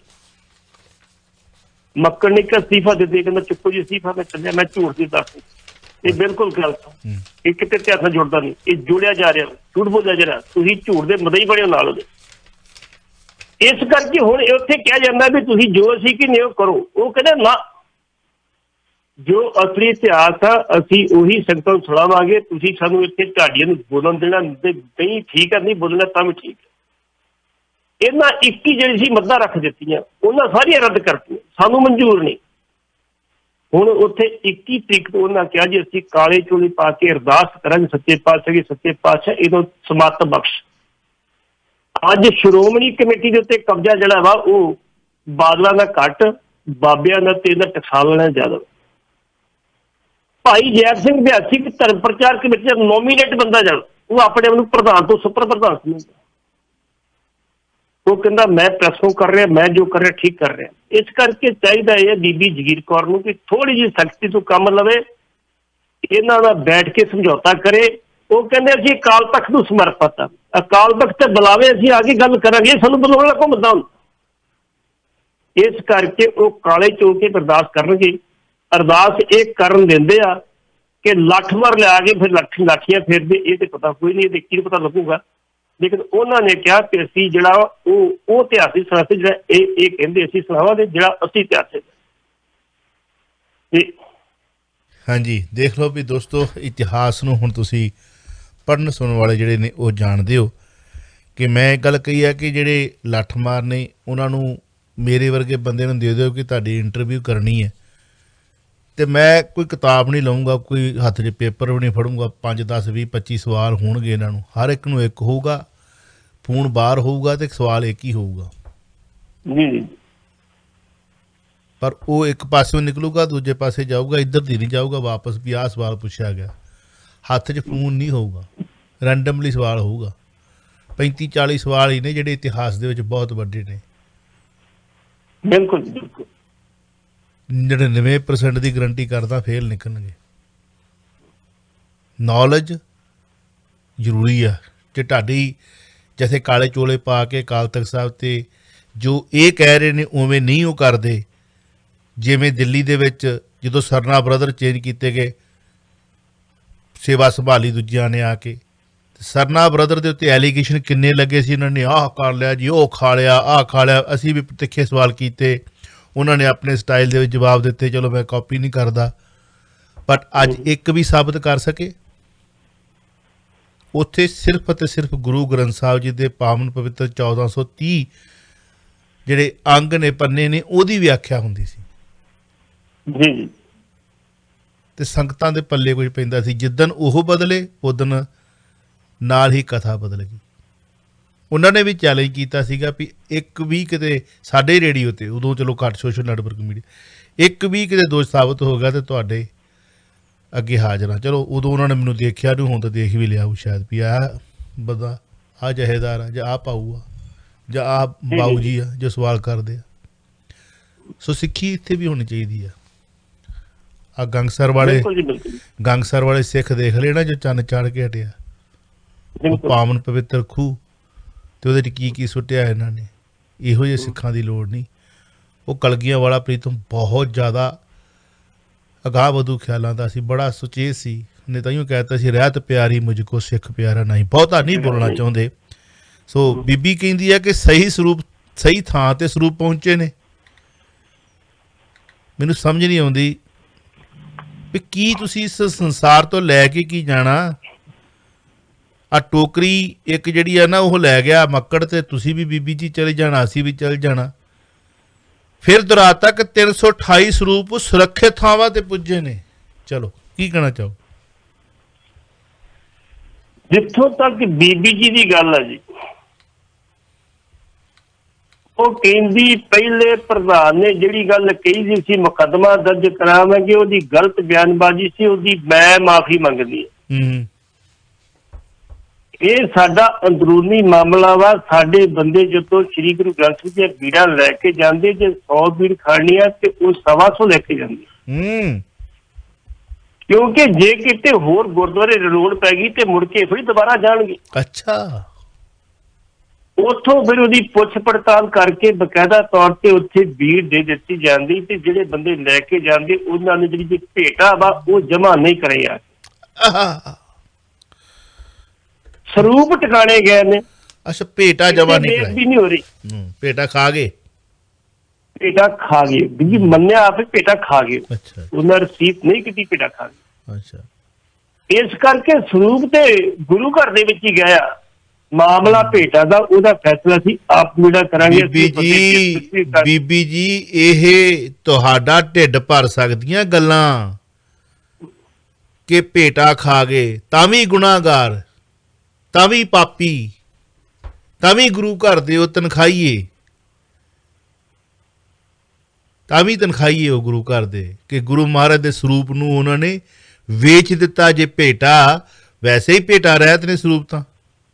ਮੱਕੜ ਨੇ ਕਿਹਾ ਅਸਤੀਫਾ ਦੇ ਦੇ, ਕਹਿੰਦਾ ਚੁੱਕੋ ਜੀ ਅਸਤੀਫਾ, ਮੈਂ ਚੱਲਿਆ, ਮੈਂ ਝੂਠ ਦੀ ਅਰਦਾਸ ਨਹੀਂ। ਇਹ ਬਿਲਕੁਲ ਗਲਤ, ਇਹ ਕਿਤੇ ਤੇ ਹੱਥ ਜੁੜਦਾ ਨਹੀਂ, ਇਹ ਜੁੜਿਆ ਜਾ ਰਿਹਾ, ਝੂਠ ਬੋਲਿਆ ਜਾ ਰਿਹਾ। ਤੁਸੀਂ ਝੂਠ ਦੇ ਮਦਈ ਬਣੇ ਨਾਲ ਉਹਦੇ। ਇਸ ਕਰਕੇ ਹੁਣ ਉੱਥੇ ਕਿਹਾ ਜਾਂਦਾ ਵੀ ਤੁਸੀਂ ਜੋ ਅਸੀਂ ਕਿ ਨਹੀਂ ਉਹ ਕਰੋ। ਉਹ ਕਹਿੰਦੇ ਨਾ, ਜੋ ਅਸਲੀ ਇਤਿਹਾਸ ਆ ਅਸੀਂ ਉਹੀ ਸੰਗਤਾਂ ਨੂੰ ਸੁਣਾਵਾਂਗੇ। ਤੁਸੀਂ ਸਾਨੂੰ ਇੱਥੇ ਢਾਡੀਆਂ ਨੂੰ ਬੋਲਣ ਦੇਣਾ ਨਹੀਂ, ਠੀਕ ਹੈ, ਨਹੀਂ ਬੋਲਣਾ ਤਾਂ ਵੀ ਠੀਕ ਹੈ। ਇਹਨਾਂ 21 ਜਿਹੜੀ ਸੀ ਮੱਦਾਂ ਰੱਖ ਦਿੱਤੀਆਂ, ਉਹਨਾਂ ਸਾਰੀਆਂ ਰੱਦ ਕਰਤੀਆਂ, ਸਾਨੂੰ ਮਨਜ਼ੂਰ ਨਹੀਂ। ਹੁਣ ਉੱਥੇ 21 ਤਰੀਕ ਤੋਂ ਉਹਨਾਂ ਕਿਹਾ ਜੀ ਅਸੀਂ ਕਾਲੇ ਚੋਲੇ ਪਾ ਕੇ ਅਰਦਾਸ ਕਰਾਂਗੇ ਸੱਚੇ ਪਾਤਸ਼ਾਹ, ਸੱਚੇ ਪਾਤਸ਼ਾਹ ਇਹਨੂੰ ਸਮੱਤ ਬਖਸ਼। ਅੱਜ ਸ਼੍ਰੋਮਣੀ ਕਮੇਟੀ ਦੇ ਉੱਤੇ ਕਬਜ਼ਾ ਜਿਹੜਾ ਵਾ ਉਹ ਬਾਦਲਾਂ ਦਾ ਘੱਟ, ਬਾਬਿਆਂ ਦਾ ਤੇ ਇਹਨਾਂ ਟਕਸਾਲ ਵਾਲਿਆਂ ਦਾ ਜ਼ਿਆਦਾ। ਭਾਈ ਜੈ ਸਿੰਘ ਬਿਆਸੀ ਧਰਮ ਪ੍ਰਚਾਰ ਕਮੇਟੀ ਦਾ ਨੋਮੀਨੇਟ ਬੰਦਾ ਜਾਣ, ਉਹ ਆਪਣੇ ਆਪ ਨੂੰ ਪ੍ਰਧਾਨ ਤੋਂ ਸੁਪਰ ਪ੍ਰਧਾਨ ਸਮਝਦਾ। ਉਹ ਕਹਿੰਦਾ ਮੈਂ ਪ੍ਰੈਸੋਂ ਕਰ ਰਿਹਾ, ਮੈਂ ਜੋ ਕਰ ਰਿਹਾ ਠੀਕ ਕਰ ਰਿਹਾ। ਇਸ ਕਰਕੇ ਚਾਹੀਦਾ ਇਹ ਬੀਬੀ ਜਗੀਰ ਕੌਰ ਨੂੰ ਕਿ ਥੋੜੀ ਜਿਹੀ ਸਖਤੀ ਤੋਂ ਕੰਮ ਲਵੇ, ਇਹਨਾਂ ਦਾ ਬੈਠ ਕੇ ਸਮਝੌਤਾ ਕਰੇ। ਉਹ ਕਹਿੰਦੇ ਅਸੀਂ ਅਕਾਲ ਤਖਤ ਨੂੰ ਸਮਰਪਿਤ ਆ, ਅਕਾਲ ਤਖਤ ਤੇ ਬੁਲਾਵੇ, ਅਸੀਂ ਆ ਕੇ ਗੱਲ ਕਰਾਂਗੇ, ਸਾਨੂੰ ਬੁਲਾਉਣ ਵਾਲਾ ਘੁੰਮਦਾ ਹੁੰਦਾ। ਇਸ ਕਰਕੇ ਉਹ ਕਾਲੇ ਚੋ ਕੇ ਅਰਦਾਸ ਕਰਨਗੇ। ਅਰਦਾਸ ਇਹ ਕਰਨ ਦਿੰਦੇ ਆ ਕਿ ਲੱਠ ਮਾਰ ਲਿਆ ਕੇ ਫਿਰ ਲਾਠੀਆਂ ਫੇਰਦੇ, ਇਹ ਤੇ ਪਤਾ ਕੋਈ ਨਹੀਂ, ਇਹ ਦੇਖੀ ਪਤਾ ਲੱਗੂਗਾ। ਲੇਕਿਨ ਉਹਨਾਂ ਨੇ ਕਿਹਾ ਕਿ ਅਸੀਂ ਜਿਹੜਾ ਉਹ ਇਤਿਹਾਸ ਸੁਣਾ ਸੀ, ਜਿਹੜਾ ਇਹ ਕਹਿੰਦੇ ਅਸੀਂ ਸੁਣਾਵਾਂਗੇ ਜਿਹੜਾ ਅਸੀਂ ਇਤਿਹਾਸ। ਹਾਂਜੀ, ਦੇਖ ਲਓ ਵੀ ਦੋਸਤੋ, ਇਤਿਹਾਸ ਨੂੰ ਹੁਣ ਤੁਸੀਂ ਪੜ੍ਹਨ ਸੁਣਨ ਵਾਲੇ ਜਿਹੜੇ ਨੇ ਉਹ ਜਾਣਦੇ ਹੋ ਕਿ ਮੈਂ ਇਹ ਗੱਲ ਕਹੀ ਹੈ ਕਿ ਜਿਹੜੇ ਲੱਠ ਮਾਰ ਨੇ ਉਹਨਾਂ ਨੂੰ ਮੇਰੇ ਵਰਗੇ ਬੰਦੇ ਨੂੰ ਦੇ ਦਿਓ ਕਿ ਤੁਹਾਡੀ ਇੰਟਰਵਿਊ ਕਰਨੀ ਹੈ, ਤੇ ਮੈਂ ਕੋਈ ਕਿਤਾਬ ਨਹੀਂ ਲਊਂਗਾ, ਕੋਈ ਹੱਥ 'ਚ ਪੇਪਰ ਵੀ ਨਹੀਂ ਫੜੂੰਗਾ। 5 10 20 25 ਸਵਾਲ ਹੋਣਗੇ ਇਹਨਾਂ ਨੂੰ, ਹਰ ਇੱਕ ਨੂੰ ਇੱਕ ਹੋਊਗਾ, ਫੋਨ ਬਾਹਰ ਹੋਊਗਾ ਤੇ ਸਵਾਲ ਇੱਕ ਹੀ ਹੋਊਗਾ। ਪਰ ਉਹ ਇੱਕ ਪਾਸਿਓਂ ਨਿਕਲੂਗਾ, ਦੂਜੇ ਪਾਸੇ ਜਾਊਗਾ, ਇੱਧਰ ਦੀ ਨਹੀਂ ਜਾਊਗਾ ਵਾਪਸ ਵੀ ਆਹ ਸਵਾਲ ਪੁੱਛਿਆ ਗਿਆ। ਹੱਥ 'ਚ ਫੋਨ ਨਹੀਂ ਹੋਊਗਾ, ਰੈਂਡਮਲੀ ਸਵਾਲ ਹੋਊਗਾ। 35 40 ਸਵਾਲ ਹੀ ਨੇ ਜਿਹੜੇ ਇਤਿਹਾਸ ਦੇ ਵਿੱਚ ਬਹੁਤ ਵੱਡੇ ਨੇ। ਬਿਲਕੁਲ ਬਿਲਕੁਲ 99% ਦੀ ਗਰੰਟੀ ਕਰਦਾ ਫੇਲ ਨਿਕਲਣਗੇ। ਨੌਲੇਜ ਜ਼ਰੂਰੀ ਆ ਕਿ ਤੁਹਾਡੀ ਜੈਸੇ ਕਾਲੇ ਚੋਲੇ ਪਾ ਕੇ ਅਕਾਲ ਤਖਤ ਸਾਹਿਬ ਤੇ ਜੋ ਇਹ ਕਹਿ ਰਹੇ ਨੇ ਉਵੇਂ ਨਹੀਂ ਉਹ ਕਰਦੇ। ਜਿਵੇਂ ਦਿੱਲੀ ਦੇ ਵਿੱਚ ਜਦੋਂ ਸਰਨਾ ਬ੍ਰਦਰ ਚੇਂਜ ਕੀਤੇ ਗਏ, ਸੇਵਾ ਸੰਭਾਲੀ ਦੂਜਿਆਂ ਨੇ ਆ ਕੇ, ਸਰਨਾ ਬ੍ਰਦਰ ਦੇ ਉੱਤੇ ਐਲੀਗੇਸ਼ਨ ਕਿੰਨੇ ਲੱਗੇ ਸੀ, ਇਹਨਾਂ ਨੇ ਆਹ ਕਰ ਲਿਆ ਜੀ, ਉਹ ਖਾ ਲਿਆ, ਆਹ ਖਾ ਲਿਆ। ਅਸੀਂ ਵੀ ਤਿੱਖੇ ਸਵਾਲ ਕੀਤੇ, ਉਹਨਾਂ ਨੇ ਆਪਣੇ ਸਟਾਈਲ ਦੇ ਵਿੱਚ ਜਵਾਬ ਦਿੱਤੇ। ਚਲੋ ਮੈਂ ਕਾਪੀ ਨਹੀਂ ਕਰਦਾ, ਬਟ ਅੱਜ ਇੱਕ ਵੀ ਸਾਬਤ ਕਰ ਸਕੇ। ਉੱਥੇ ਸਿਰਫ ਅਤੇ ਸਿਰਫ ਗੁਰੂ ਗ੍ਰੰਥ ਸਾਹਿਬ ਜੀ ਦੇ ਪਾਵਨ ਪਵਿੱਤਰ 1430 ਜਿਹੜੇ ਅੰਗ ਨੇ, ਪੰਨੇ ਨੇ, ਉਹਦੀ ਵਿਆਖਿਆ ਹੁੰਦੀ ਸੀ ਜੀ, ਤੇ ਸੰਗਤਾਂ ਦੇ ਪੱਲੇ ਕੁਝ ਪੈਂਦਾ ਸੀ। ਜਿੱਦਣ ਉਹ ਬਦਲੇ ਉਦਣ ਨਾਲ ਹੀ ਕਥਾ ਬਦਲ ਗਈ। ਉਹਨਾਂ ਨੇ ਵੀ ਚੈਲੰਜ ਕੀਤਾ ਸੀਗਾ ਵੀ ਇੱਕ ਵੀ ਕਿਤੇ ਸਾਡੇ ਰੇਡੀਓ 'ਤੇ, ਉਦੋਂ ਚਲੋ ਘੱਟ ਸੋਸ਼ਲ ਨੈਟਵਰਕ ਮੀਡੀਆ, ਇੱਕ ਵੀ ਕਿਤੇ ਦੋਸ਼ ਸਾਬਤ ਹੋ ਗਿਆ ਤੇ ਤੁਹਾਡੇ ਅੱਗੇ ਹਾਜ਼ਰ ਹਾਂ। ਚਲੋ ਉਦੋਂ ਉਹਨਾਂ ਨੇ ਮੈਨੂੰ ਦੇਖਿਆ ਨਹੀਂ, ਹੁਣ ਤਾਂ ਦੇਖ ਵੀ ਲਿਆ ਸ਼ਾਇਦ ਵੀ ਆਹ ਬੰਦਾ, ਆਹ ਜਹੇਦਾਰ ਆ, ਜਾਂ ਆਹ ਪਾਊ ਆ, ਜਾਂ ਆਹ ਬਾਊ ਜੀ ਆ ਜੋ ਸਵਾਲ ਕਰਦੇ ਆ। ਸੋ ਸਿੱਖੀ ਇੱਥੇ ਵੀ ਹੋਣੀ ਚਾਹੀਦੀ ਆ। ਆ ਗੰਗਸਰ ਵਾਲੇ ਸਿੱਖ ਦੇਖ ਲਏ ਨਾ, ਜੋ ਚੰਨ ਚਾੜ ਕੇ ਹਟਿਆ, ਉਹ ਪਾਵਨ ਪਵਿੱਤਰ ਖੂਹ, ਤੇ ਉਹਦੇ 'ਚ ਕੀ ਕੀ ਸੁੱਟਿਆ ਇਹਨਾਂ ਨੇ। ਇਹੋ ਜਿਹੇ ਸਿੱਖਾਂ ਦੀ ਲੋੜ ਨਹੀਂ। ਉਹ ਕਲਗੀਆਂ ਵਾਲਾ ਪ੍ਰੀਤਮ ਬਹੁਤ ਜ਼ਿਆਦਾ ਅਗਾਹ ਵਧੂ ਖਿਆਲਾਂ ਦਾ ਸੀ, ਬੜਾ ਸੁਚੇਤ ਸੀ। ਨੇ ਤਾਈਓ ਕਹਿਤਾ ਸੀ ਰਹਿਤ ਪਿਆਰੀ ਮੁਝ ਕੋ ਸਿੱਖ ਪਿਆਰਾ ਨਹੀਂ, ਬਹੁਤਾ ਨਹੀਂ ਬੋਲਣਾ ਚਾਹੁੰਦੇ। ਸੋ ਬੀਬੀ ਕਹਿੰਦੀ ਹੈ ਕਿ ਸਹੀ ਸਰੂਪ, ਸਹੀ ਥਾਂ ਤੇ ਸਰੂਪ ਪਹੁੰਚੇ ਨੇ। ਮੈਨੂੰ ਸਮਝ ਨਹੀਂ ਆਉਂਦੀ ਵੀ ਕੀ ਤੁਸੀਂ ਇਸ ਸੰਸਾਰ ਤੋਂ ਲੈ ਕੇ ਕੀ ਜਾਣਾ। ਆ ਟੋਕਰੀ ਇੱਕ ਜਿਹੜੀ ਆ ਨਾ, ਉਹ ਲੈ ਗਿਆ ਮੱਕੜ, ਤੇ ਤੁਸੀਂ ਵੀ ਬੀਬੀ ਜੀ ਚਲੇ ਜਾਣਾ, ਅਸੀਂ ਵੀ ਚਲ ਜਾਣਾ। फिर दोहराता कि 328 ਸਰੂਪ ਸੁਰੱਖਿਅਤ ਥਾਵਾਂ ਤੇ ਪੁੱਜੇ ਨੇ। ਚਲੋ ਕੀ ਕਹਿਣਾ ਚਾਹੋ? ਜਿੱਥੋਂ ਤੱਕ ਬੀਬੀ ਜੀ ਦੀ ਗੱਲ ਹੈ ਜੀ, ਉਹ ਕਹਿੰਦੀ ਪਹਿਲੇ ਪ੍ਰਧਾਨ ਨੇ ਜਿਹੜੀ ਗੱਲ ਕਹੀ ਸੀ ਮੁਕੱਦਮਾ ਦਰਜ ਕਰਾਵਾਂਗੇ, ਉਹਦੀ ਗਲਤ ਬਿਆਨਬਾਜ਼ੀ ਸੀ, ਉਹਦੀ ਮੈਂ ਮਾਫੀ ਮੰਗਦੀ ਹਾਂ। ਇਹ ਸਾਡਾ ਅੰਦਰੂਨੀ ਮਾਮਲਾ ਵਾ। ਸਾਡੇ ਬੰਦੇ ਜਦੋਂ ਸ੍ਰੀ ਗੁਰੂ ਗ੍ਰੰਥ ਸਾਹਿਬ ਦੀਆਂ ਬੀੜਾਂ ਲੈ ਕੇ ਜਾਂਦੇ, ਜੇ 100 ਬੀੜ ਖਾਣੀ ਆ ਤੇ ਉਹ 125 ਲੈ ਕੇ ਜਾਂਦੇ, ਕਿਉਂਕਿ ਜੇ ਕਿਤੇ ਹੋਰ ਗੁਰਦੁਆਰੇ ਰੋਡ ਪੈ ਗਈ ਤੇ ਮੁੜ ਕੇ ਫਿਰ ਦੁਬਾਰਾ ਜਾਣਗੇ। ਅੱਛਾ। ਉੱਥੋਂ ਫਿਰ ਉਹਦੀ ਪੁੱਛ ਪੜਤਾਲ ਕਰਕੇ ਬਕਾਇਦਾ ਤੌਰ ਤੇ ਉੱਥੇ ਬੀੜ ਦੇ ਦਿੱਤੀ ਜਾਂਦੀ ਤੇ ਜਿਹੜੇ ਬੰਦੇ ਲੈ ਕੇ ਜਾਂਦੇ ਉਹਨਾਂ ਨੇ ਜਿਹੜੀ ਭੇਟਾ ਵਾ ਉਹ ਜਮਾ ਨਹੀਂ ਕਰਿਆ, ਸਰੂਪ ਟਿਕਾਣੇ ਗਏ ਨੇ। ਅੱਛਾ, ਭੇਟਾ ਜਮਾ ਨਹੀਂ ਹੋ ਰਹੀ, ਭੇਟਾ ਖਾ ਗਏ, ਭੇਟਾ ਖਾ ਗਏ ਵੀ ਮੰਨਿਆ ਆਪੇ ਭੇਟਾ ਖਾ ਗਏ। ਅੱਛਾ, ਉਹਨਾਂ ਰਸੀਦ ਨਹੀਂ ਕੀਤੀ, ਭੇਟਾ ਖਾ ਗਏ। ਅੱਛਾ, ਇਸ ਕਰਕੇ ਸਰੂਪ ਤੇ ਗੁਰੂ ਘਰ ਦੇ ਵਿੱਚ ਹੀ ਗਿਆ ਮਾਮਲਾ ਭੇਟਾ ਦਾ, ਉਹਦਾ ਫੈਸਲਾ ਸੀ ਆਪ ਜਿਹੜਾ ਕਰਾਂਗੇ। ਬੀਬੀ ਜੀ ਇਹ ਤੁਹਾਡਾ ਢਿੱਡ ਭਰ ਸਕਦੀਆਂ ਗੱਲਾਂ ਕਿ ਭੇਟਾ ਖਾ ਗਏ ਤਾਂ ਵੀ ਗੁਨਾਹਗਾਰ, ਤਾਂ ਵੀ ਪਾਪੀ, ਤਾਂ ਵੀ ਗੁਰੂ ਘਰ ਦੇ ਉਹ ਤਨਖਾਹੀਏ, ਤਾਂ ਵੀ ਤਨਖਾਹੀਏ ਉਹ ਗੁਰੂ ਘਰ ਦੇ, ਕਿ ਗੁਰੂ ਮਹਾਰਾਜ ਦੇ ਸਰੂਪ ਨੂੰ ਉਹਨਾਂ ਨੇ ਵੇਚ ਦਿੱਤਾ। ਜੇ ਭੇਟਾ ਵੈਸੇ ਹੀ ਭੇਟਾ ਰਹਿਤ ਨੇ ਸਰੂਪ ਤਾਂ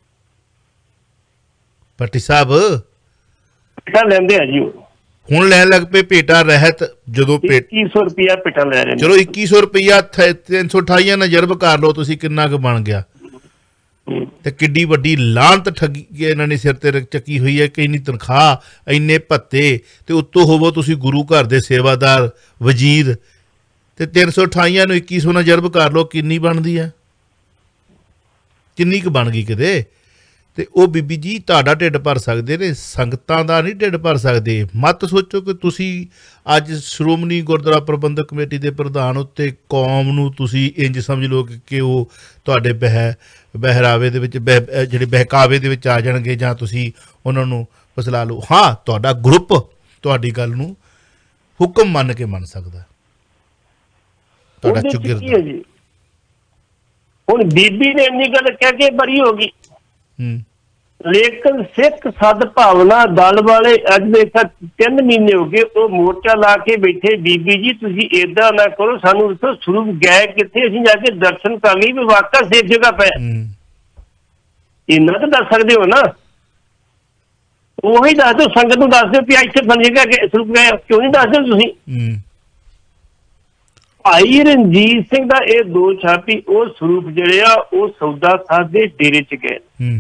ਭੱਟੀ ਸਾਹਿਬ ਭੇਟਾ ਲੈਂਦੇ ਆ ਜੀ, ਹੁਣ ਲੈਣ ਲੱਗ ਪਏ ਭੇਟਾ ਰਹਿਤ। ਜਦੋਂ 2100 ਰੁਪਇਆ ਭੇਟਾ ਲੈ ਰਹੇ ਨੇ। ਚਲੋ 2100 ਰੁਪਇਆ 328 ਨਾਲ ਜਰਬ ਕਰ ਲਓ ਤੁਸੀਂ, ਕਿੰਨਾ ਕੁ ਬਣ ਗਿਆ? ਤੇ ਕਿੱਡੀ ਵੱਡੀ ਲਾਹਨਤ ਠੱਗੀ ਇਹਨਾਂ ਨੇ ਸਿਰ ਤੇ ਚੱਕੀ ਹੋਈ ਹੈ ਕਿ ਇੰਨੀ ਤਨਖਾਹ, ਇੰਨੇ ਭੱਤੇ, ਤੇ ਉੱਤੋਂ ਹੋਵੋ ਤੁਸੀਂ ਗੁਰੂ ਘਰ ਦੇ ਸੇਵਾਦਾਰ ਵਜ਼ੀਰ, ਤੇ 328 ਨੂੰ 2100 ਨਾਲ ਜਰਬ ਕਰ ਲਓ, ਕਿੰਨੀ ਬਣਦੀ ਹੈ? ਕਿੰਨੀ ਕੁ ਬਣ ਗਈ ਕਿਤੇ? ਤੇ ਉਹ ਬੀਬੀ ਜੀ ਤੁਹਾਡਾ ਢਿੱਡ ਭਰ ਸਕਦੇ ਨੇ, ਸੰਗਤਾਂ ਦਾ ਨਹੀਂ ਢਿੱਡ ਭਰ ਸਕਦੇ। ਮਤ ਸੋਚੋ ਕਿ ਤੁਸੀਂ ਅੱਜ ਸ਼੍ਰੋਮਣੀ ਗੁਰਦੁਆਰਾ ਪ੍ਰਬੰਧਕ ਕਮੇਟੀ ਦੇ ਪ੍ਰਧਾਨ ਉੱਤੇ ਕੌਮ ਨੂੰ ਤੁਸੀਂ ਇੰਜ ਸਮਝ ਲਓ ਕਿ ਉਹ ਤੁਹਾਡੇ ਬਹਿਰਾਵੇ ਦੇ ਵਿੱਚ ਜਿਹੜੇ ਬਹਿਕਾਵੇ ਦੇ ਵਿੱਚ ਆ ਜਾਣਗੇ, ਜਾਂ ਤੁਸੀਂ ਉਹਨਾਂ ਨੂੰ ਫਸਲਾ ਲਓ। ਹਾਂ, ਤੁਹਾਡਾ ਗਰੁੱਪ ਤੁਹਾਡੀ ਗੱਲ ਨੂੰ ਹੁਕਮ ਮੰਨ ਕੇ ਮੰਨ ਸਕਦਾ, ਤੁਹਾਡਾ ਚੁਗਿਰਦਾ। ਹੁਣ ਬੀਬੀ ਨੇ ਇੰਨੀ ਗੱਲ ਕਹਿ ਕੇ ਬਰੀ ਹੋ ਗਈ, ਲੇਕਿਨ ਸਿੱਖ ਸਦ ਭਾਵਨਾ ਦਲ ਵਾਲੇ ਅੱਜ ਦੇ 3 ਮਹੀਨੇ ਹੋ ਗਏ ਉਹ ਮੋਰਚਾ ਲਾ ਕੇ ਬੈਠੇ। ਬੀਬੀ ਜੀ ਤੁਸੀਂ ਏਦਾਂ ਨਾ ਕਰੋ, ਸਾਨੂੰ ਦੱਸੋ ਸਰੂਪ ਗਏ ਕਿੱਥੇ, ਅਸੀਂ ਜਾ ਕੇ ਦਰਸ਼ਨ ਕਰ ਲਈ ਵੀ ਵਾਕਈ ਸੇਫ ਜਗ੍ਹਾ ਪਏ। ਇਹਨਾਂ ਤਾਂ ਦੱਸ ਸਕਦੇ ਹੋ ਨਾ, ਉਹੀ ਦੱਸ ਦਿਓ, ਸੰਗਤ ਨੂੰ ਦੱਸ ਦਿਓ ਵੀ ਇੱਥੇ ਬਣੇਗਾ ਕਿ ਸਰੂਪ ਗਏ, ਕਿਉਂ ਨਹੀਂ ਦੱਸਦੇ ਤੁਸੀਂ? ਭਾਈ ਰਣਜੀਤ ਸਿੰਘ ਦਾ ਇਹ ਦੋਸ਼ ਆ ਵੀ ਉਹ ਸਰੂਪ ਜਿਹੜੇ ਆ ਉਹ ਸੌਦਾ ਸਾਹਿਬ ਦੇ ਡੇਰੇ ਚ ਗਏ।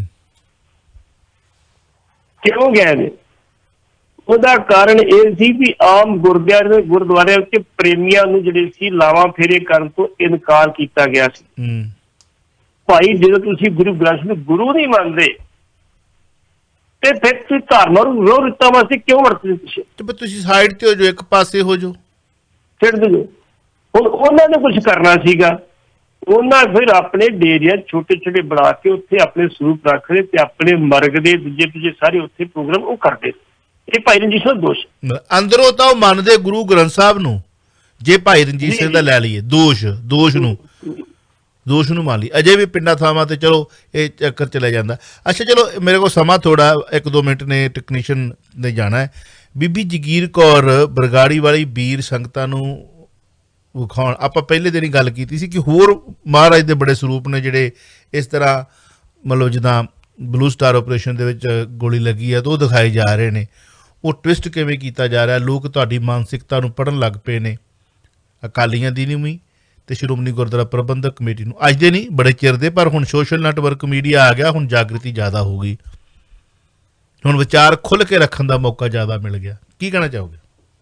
ਕਿਉਂ ਗਏ ਨੇ? ਉਹਦਾ ਕਾਰਨ ਇਹ ਸੀ ਵੀ ਆਮ ਗੁਰਦੁਆਰਿਆਂ ਵਿੱਚ ਪ੍ਰੇਮੀਆਂ ਨੂੰ ਜਿਹੜੇ ਸੀ ਲਾਵਾਂ ਫੇਰੇ ਕਰਨ ਤੋਂ ਇਨਕਾਰ ਕੀਤਾ ਗਿਆ ਸੀ। ਭਾਈ ਜਦੋਂ ਤੁਸੀਂ ਗੁਰੂ ਗ੍ਰੰਥ ਨੂੰ ਗੁਰੂ ਨਹੀਂ ਮੰਨਦੇ ਤੇ ਫਿਰ ਤੁਸੀਂ ਧਾਰਮਿਕ ਵਿਰੋਧ ਰੀਤਾਂ ਵਾਸਤੇ ਕਿਉਂ ਵਰਤਦੇ? ਤੁਸੀਂ ਸਾਈਡ ਤੇ ਹੋ ਜਾਓ, ਇੱਕ ਪਾਸੇ ਹੋ ਜਾਓ, ਛੱਡ ਦਿਓ। ਹੁਣ ਉਹਨਾਂ ਨੇ ਕੁਛ ਕਰਨਾ ਸੀਗਾ, ਉਹਨਾਂ ਫਿਰ ਆਪਣੇ ਡੇਰਿਆਂ ਛੋਟੇ ਛੋਟੇ ਬਣਾ ਕੇ ਉੱਥੇ ਆਪਣੇ ਸਰੂਪ ਰੱਖਦੇ ਤੇ ਆਪਣੇ ਮਰਗ ਦੇ ਦੂਜੇ ਸਾਰੇ ਉੱਥੇ ਪ੍ਰੋਗਰਾਮ ਉਹ ਕਰਦੇ। ਇਹ ਭਾਈ ਰਣਜੀਤ ਸਿੰਘ ਦਾ ਦੋਸ਼। ਅੰਦਰੋਂ ਤਾਂ ਉਹ ਮੰਨਦੇ ਗੁਰੂ ਗ੍ਰੰਥ ਸਾਹਿਬ ਨੂੰ, ਜੇ ਭਾਈ ਰਣਜੀਤ ਸਿੰਘ ਦਾ ਲੈ ਲਈਏ ਦੋਸ਼ ਨੂੰ ਮੰਨ ਲਈ। ਅਜੇ ਵੀ ਪਿੰਡਾਂ ਥਾਵਾਂ ਤੇ ਚਲੋ ਇਹ ਚੱਕਰ ਚਲਿਆ ਜਾਂਦਾ। ਅੱਛਾ ਚਲੋ ਮੇਰੇ ਕੋਲ ਸਮਾਂ ਥੋੜਾ 1-2 ਮਿੰਟ ਨੇ, ਟੈਕਨੀਸ਼ੀਅਨ ਨੇ ਜਾਣਾ ਹੈ। ਬੀਬੀ ਜਗੀਰ ਕੌਰ ਬਰਗਾੜੀ ਵਾਲੀ ਵੀਰ ਸੰਗਤਾਂ ਨੂੰ ਵਿਖਾਉਣ, ਆਪਾਂ ਪਹਿਲੇ ਦਿਨ ਹੀ ਗੱਲ ਕੀਤੀ ਸੀ ਕਿ ਹੋਰ ਮਹਾਰਾਜ ਦੇ ਬੜੇ ਸਰੂਪ ਨੇ ਜਿਹੜੇ ਇਸ ਤਰ੍ਹਾਂ ਮਤਲਬ ਜਿੱਦਾਂ ਬਲੂ ਸਟਾਰ ਆਪਰੇਸ਼ਨ ਦੇ ਵਿੱਚ ਗੋਲੀ ਲੱਗੀ ਹੈ ਤਾਂ ਉਹ ਦਿਖਾਏ ਜਾ ਰਹੇ ਨੇ। ਉਹ ਟਵਿਸਟ ਕਿਵੇਂ ਕੀਤਾ ਜਾ ਰਿਹਾ, ਲੋਕ ਤੁਹਾਡੀ ਮਾਨਸਿਕਤਾ ਨੂੰ ਪੜ੍ਹਨ ਲੱਗ ਪਏ ਨੇ, ਅਕਾਲੀਆਂ ਦੀ ਨਹੀਂ ਵੀ ਤੇ ਸ਼੍ਰੋਮਣੀ ਗੁਰਦੁਆਰਾ ਪ੍ਰਬੰਧਕ ਕਮੇਟੀ ਨੂੰ। ਅੱਜ ਦੇ ਨਹੀਂ, ਬੜੇ ਚਿਰ ਦੇ, ਪਰ ਹੁਣ ਸੋਸ਼ਲ ਨੈਟਵਰਕ ਮੀਡੀਆ ਆ ਗਿਆ, ਹੁਣ ਜਾਗ੍ਰਿਤੀ ਜ਼ਿਆਦਾ ਹੋ ਗਈ, ਹੁਣ ਵਿਚਾਰ ਖੁੱਲ੍ਹ ਕੇ ਰੱਖਣ ਦਾ ਮੌਕਾ ਜ਼ਿਆਦਾ ਮਿਲ ਗਿਆ। ਕੀ ਕਹਿਣਾ ਚਾਹੋਗੇ?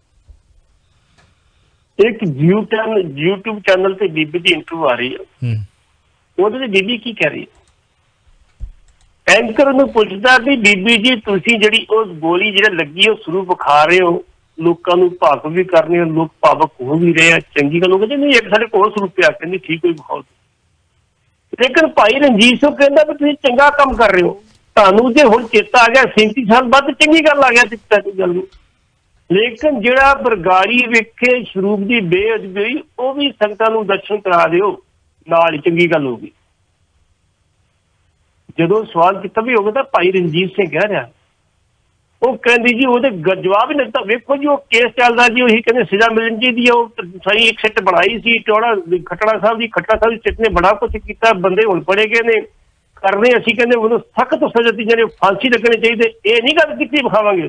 ਇੱਕ YouTube ਚੈਨਲ ਤੇ ਬੀਬੀ ਦੀ ਇੰਟਰਵਿਊ ਆ ਰਹੀ ਹੈ, ਉਹਦੇ ਤੇ ਬੀਬੀ ਕੀ ਕਹਿ ਰਹੀ ਹੈ? ਐਂਕਰ ਨੂੰ ਪੁੱਛਦਾ ਵੀ ਬੀਬੀ ਜੀ ਤੁਸੀਂ ਜਿਹੜੀ ਉਹ ਗੋਲੀ ਜਿਹੜਾ ਲੱਗੀ ਉਹ ਸਰੂਪ ਵਿਖਾ ਰਹੇ ਹੋ, ਲੋਕਾਂ ਨੂੰ ਭਾਵਕ ਵੀ ਕਰ ਰਹੇ ਹੋ, ਲੋਕ ਭਾਵਕ ਹੋ ਵੀ ਰਹੇ ਆ, ਚੰਗੀ ਗੱਲ ਹੋ ਗਈ ਨਹੀਂ, ਇੱਕ ਸਾਡੇ ਕੋਲ ਸਰੂਪ ਪਿਆ, ਕਹਿੰਦੀ ਠੀਕ ਹੋਈ ਵਿਖਾਓ। ਲੇਕਿਨ ਭਾਈ ਰਣਜੀਤ ਸਿੰਘ ਕਹਿੰਦਾ ਵੀ ਤੁਸੀਂ ਚੰਗਾ ਕੰਮ ਕਰ ਰਹੇ ਹੋ, ਤੁਹਾਨੂੰ ਜੇ ਹੁਣ ਚੇਤਾ ਆ ਗਿਆ 37 ਸਾਲ ਬਾਅਦ ਚੰਗੀ ਗੱਲ ਆ ਗਿਆ ਚਿੱਤਾ ਦੀ ਗੱਲ ਨੂੰ। ਲੇਕਿਨ ਜਿਹੜਾ ਬਰਗਾੜੀ ਵੇਖੇ ਸਰੂਪ ਦੀ ਬੇਅਦਬੀ ਹੋਈ ਉਹ ਵੀ ਸੰਗਤਾਂ ਨੂੰ ਦਰਸ਼ਨ ਕਰਾ ਦਿਓ ਨਾਲ ਹੀ, ਚੰਗੀ ਗੱਲ ਹੋਊਗੀ। ਜਦੋਂ ਸਵਾਲ ਕੀਤਾ ਵੀ ਹੋਗਾ ਤਾਂ ਭਾਈ ਰਣਜੀਤ ਸਿੰਘ ਕਹਿ ਰਿਹਾ, ਉਹ ਕਹਿੰਦੀ ਜੀ ਉਹਦੇ ਜਵਾਬ ਹੀ ਨਹੀਂ ਦਿੱਤਾ। ਵੇਖੋ ਜੀ ਉਹ ਕੇਸ ਚੱਲਦਾ ਜੀ, ਉਹੀ ਕਹਿੰਦੇ ਸਜ਼ਾ ਮਿਲਣੀ ਚਾਹੀਦੀ ਹੈ। ਉਹ ਸਹੀ ਇੱਕ ਸਿੱਟ ਬਣਾਈ ਸੀ ਚੌੜਾ ਖੱਟੜਾ ਸਾਹਿਬ ਦੀ, ਖੱਟੜਾ ਸਾਹਿਬ ਦੀ ਸਿੱਟ ਨੇ ਬੜਾ ਕੁਛ ਕੀਤਾ, ਬੰਦੇ ਹੁਣ ਫੜੇ ਗਏ ਨੇ ਕਰਨੇ। ਅਸੀਂ ਕਹਿੰਦੇ ਉਹਨੂੰ ਸਖਤ ਤੋਂ ਸਜ਼ਾ ਦਿੱਤੀ ਜਾਣੀ, ਫਾਂਸੀ ਲੱਗਣੀ ਚਾਹੀਦੀ। ਇਹ ਨਹੀਂ ਗੱਲ ਕੀਤੀ ਵਿਖਾਵਾਂਗੇ,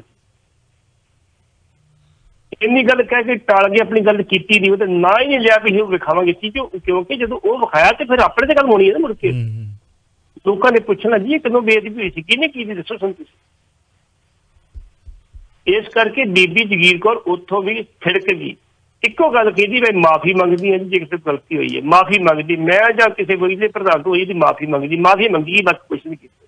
ਇੰਨੀ ਗੱਲ ਕਹਿ ਕੇ ਟਾਲ ਗਏ, ਆਪਣੀ ਗੱਲ ਕੀਤੀ ਨਹੀਂ। ਉਹਦੇ ਨਾ ਹੀ ਨਹੀਂ ਲਿਆ ਵੀ ਉਹ ਵਿਖਾਵਾਂਗੇ ਚੀਜ਼, ਕਿਉਂਕਿ ਜਦੋਂ ਉਹ ਵਿਖਾਇਆ ਤੇ ਫਿਰ ਆਪਣੇ ਤੇ ਗੱਲ ਹੋਣੀ ਹੈ ਨਾ ਮੁੜ ਕੇ। ਲੋਕਾਂ ਨੇ ਪੁੱਛਣਾ ਜੀ ਇਹ ਕਦੋਂ ਬੇਅਦਬੀ ਹੋਈ ਸੀ, ਕਿਹਨੇ ਕੀਤੀ, ਦੱਸੋ ਸਾਨੂੰ ਤੁਸੀਂ। ਇਸ ਕਰਕੇ ਬੀਬੀ ਜਗੀਰ ਕੌਰ ਉੱਥੋਂ ਵੀ ਫਿਰਕ ਗਈ, ਇੱਕੋ ਗੱਲ ਕਹਿੰਦੀ ਮੈਂ ਮਾਫੀ ਮੰਗਦੀ ਹਾਂ ਜੀ ਜੇ ਕਿਸੇ ਗਲਤੀ ਹੋਈ ਹੈ, ਮਾਫੀ ਮੰਗਦੀ ਮੈਂ ਜਾਂ ਕਿਸੇ ਵਜ਼ੀਰ ਪ੍ਰਧਾਨ ਤੋਂ ਹੋਈ ਦੀ ਮਾਫੀ ਮੰਗਦੀ, ਮਾਫੀ ਮੰਗੀ, ਬਸ ਕੁਛ ਨਹੀਂ ਕੀਤਾ।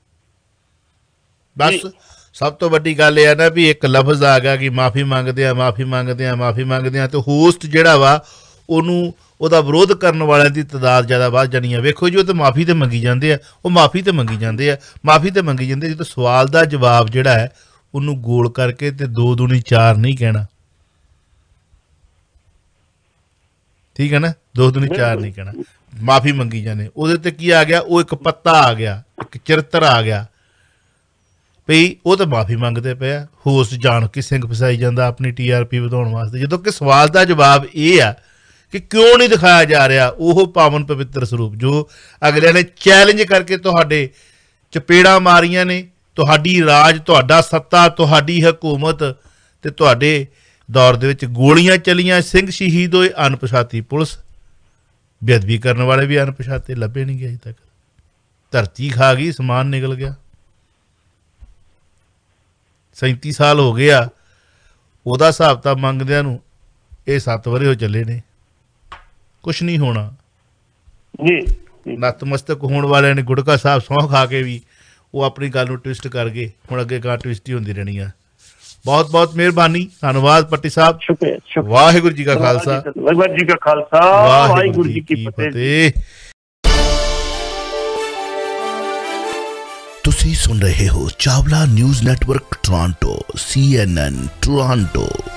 ਬਸ ਸਭ ਤੋਂ ਵੱਡੀ ਗੱਲ ਇਹ ਹੈ ਨਾ ਵੀ ਇੱਕ ਲਫ਼ਜ਼ ਆ ਗਿਆ ਕਿ ਮਾਫੀ ਮੰਗਦੇ ਆ, ਮਾਫੀ ਮੰਗਦੇ ਆ, ਮਾਫੀ ਮੰਗਦੇ ਆ, ਤੇ ਹੋਸਟ ਜਿਹੜਾ ਵਾ ਉਹਨੂੰ ਉਹਦਾ ਵਿਰੋਧ ਕਰਨ ਵਾਲਿਆਂ ਦੀ ਤਾਦਾਦ ਜ਼ਿਆਦਾ ਵੱਧ ਜਾਣੀ ਆ। ਵੇਖੋ ਜੀ ਉਹ ਤਾਂ ਮਾਫੀ ਤੇ ਮੰਗੀ ਜਾਂਦੇ ਆ, ਉਹ ਮਾਫੀ ਤੇ ਮੰਗੀ ਜਾਂਦੇ ਆ, ਮਾਫੀ ਤੇ ਮੰਗੀ ਜਾਂਦੇ। ਜਦੋਂ ਸਵਾਲ ਦਾ ਜਵਾਬ ਜਿਹੜਾ ਹੈ ਉਹਨੂੰ ਗੋਲ ਕਰਕੇ ਤੇ 2 ਦੂਣੀ 4 ਨਹੀਂ ਕਹਿਣਾ, ਠੀਕ ਹੈ ਨਾ, 2 ਦੂਣੀ 4 ਨਹੀਂ ਕਹਿਣਾ, ਮਾਫੀ ਮੰਗੀ ਜਾਂਦੇ। ਉਹਦੇ ਤੇ ਕੀ ਆ ਗਿਆ, ਉਹ ਇੱਕ ਪੱਤਾ ਆ ਗਿਆ, ਇੱਕ ਚਰਿੱਤਰ ਆ ਗਿਆ ਭਈ ਉਹ ਤਾਂ ਮਾਫੀ ਮੰਗਦੇ ਪਿਆ। ਹੋਸਟ ਜਾਣ ਕੇ ਸਿੰਘ ਫਸਾਈ ਜਾਂਦਾ ਆਪਣੀ TRP ਵਧਾਉਣ ਵਾਸਤੇ, ਜਦੋਂ ਕਿ ਸਵਾਲ ਦਾ ਜਵਾਬ ਇਹ ਆ ਕਿ ਕਿਉਂ ਨਹੀਂ ਦਿਖਾਇਆ ਜਾ ਰਿਹਾ ਉਹ ਪਾਵਨ ਪਵਿੱਤਰ ਸਰੂਪ ਜੋ ਅਗਲਿਆਂ ਨੇ ਚੈਲੰਜ ਕਰਕੇ ਤੁਹਾਡੇ ਚਪੇੜਾਂ ਮਾਰੀਆਂ ਨੇ। ਤੁਹਾਡੀ ਰਾਜ, ਤੁਹਾਡਾ ਸੱਤਾ, ਤੁਹਾਡੀ ਹਕੂਮਤ ਤੇ ਤੁਹਾਡੇ ਦੌਰ ਦੇ ਵਿੱਚ ਗੋਲੀਆਂ ਚੱਲੀਆਂ, ਸਿੰਘ ਸ਼ਹੀਦ ਹੋਏ, ਅਣਪਛਾਤੀ ਪੁਲਿਸ, ਬੇਅਦਬੀ ਕਰਨ ਵਾਲੇ ਵੀ ਅਣਪਛਾਤੇ ਲੱਭੇ ਨਹੀਂ ਗਏ ਅਜੇ ਤੱਕ। ਧਰਤੀ ਖਾ ਗਈ, ਸਮਾਨ ਨਿਕਲ ਗਿਆ। 37 ਸਾਲ ਹੋ ਗਏ ਆ ਉਹਦਾ ਹਿਸਾਬ ਤਾਂ ਮੰਗਦਿਆਂ ਨੂੰ, ਇਹ 7 ਵਰੇ ਹੋ ਚੱਲੇ ਨੇ, ਕੁਛ ਨਹੀਂ ਹੋਣਾ। ਨਤਮਸਤਕ ਹੋਣ ਵਾਲਿਆਂ ਨੇ ਗੁਟਕਾ ਸਾਹਿਬ ਸਹੁੰ ਖਾ ਕੇ ਵੀ ਉਹ ਆਪਣੀ ਗੱਲ ਨੂੰ ਟਵਿਸਟ ਕਰ ਗਏ, ਹੁਣ ਅੱਗੇ ਕਾਂ ਟਵਿਸਟ ਹੀ ਹੁੰਦੀ ਰਹਿਣੀ ਆ। ਬਹੁਤ ਬਹੁਤ ਮਿਹਰਬਾਨੀ, ਧੰਨਵਾਦ ਪੱਟੀ ਸਾਹਿਬ। ਵਾਹਿਗੁਰੂ ਜੀ ਕਾ ਖਾਲਸਾ, ਵਾਹਿਗੁਰੂ ਜੀ ਕਾ ਖਾਲਸਾ, ਵਾਹਿਗੁਰੂ ਜੀ ਕੀ ਫਤਿਹ। ਤੁਸੀਂ ਸੁਣ ਰਹੇ ਹੋ Chawla news network Toronto, CNN Toronto.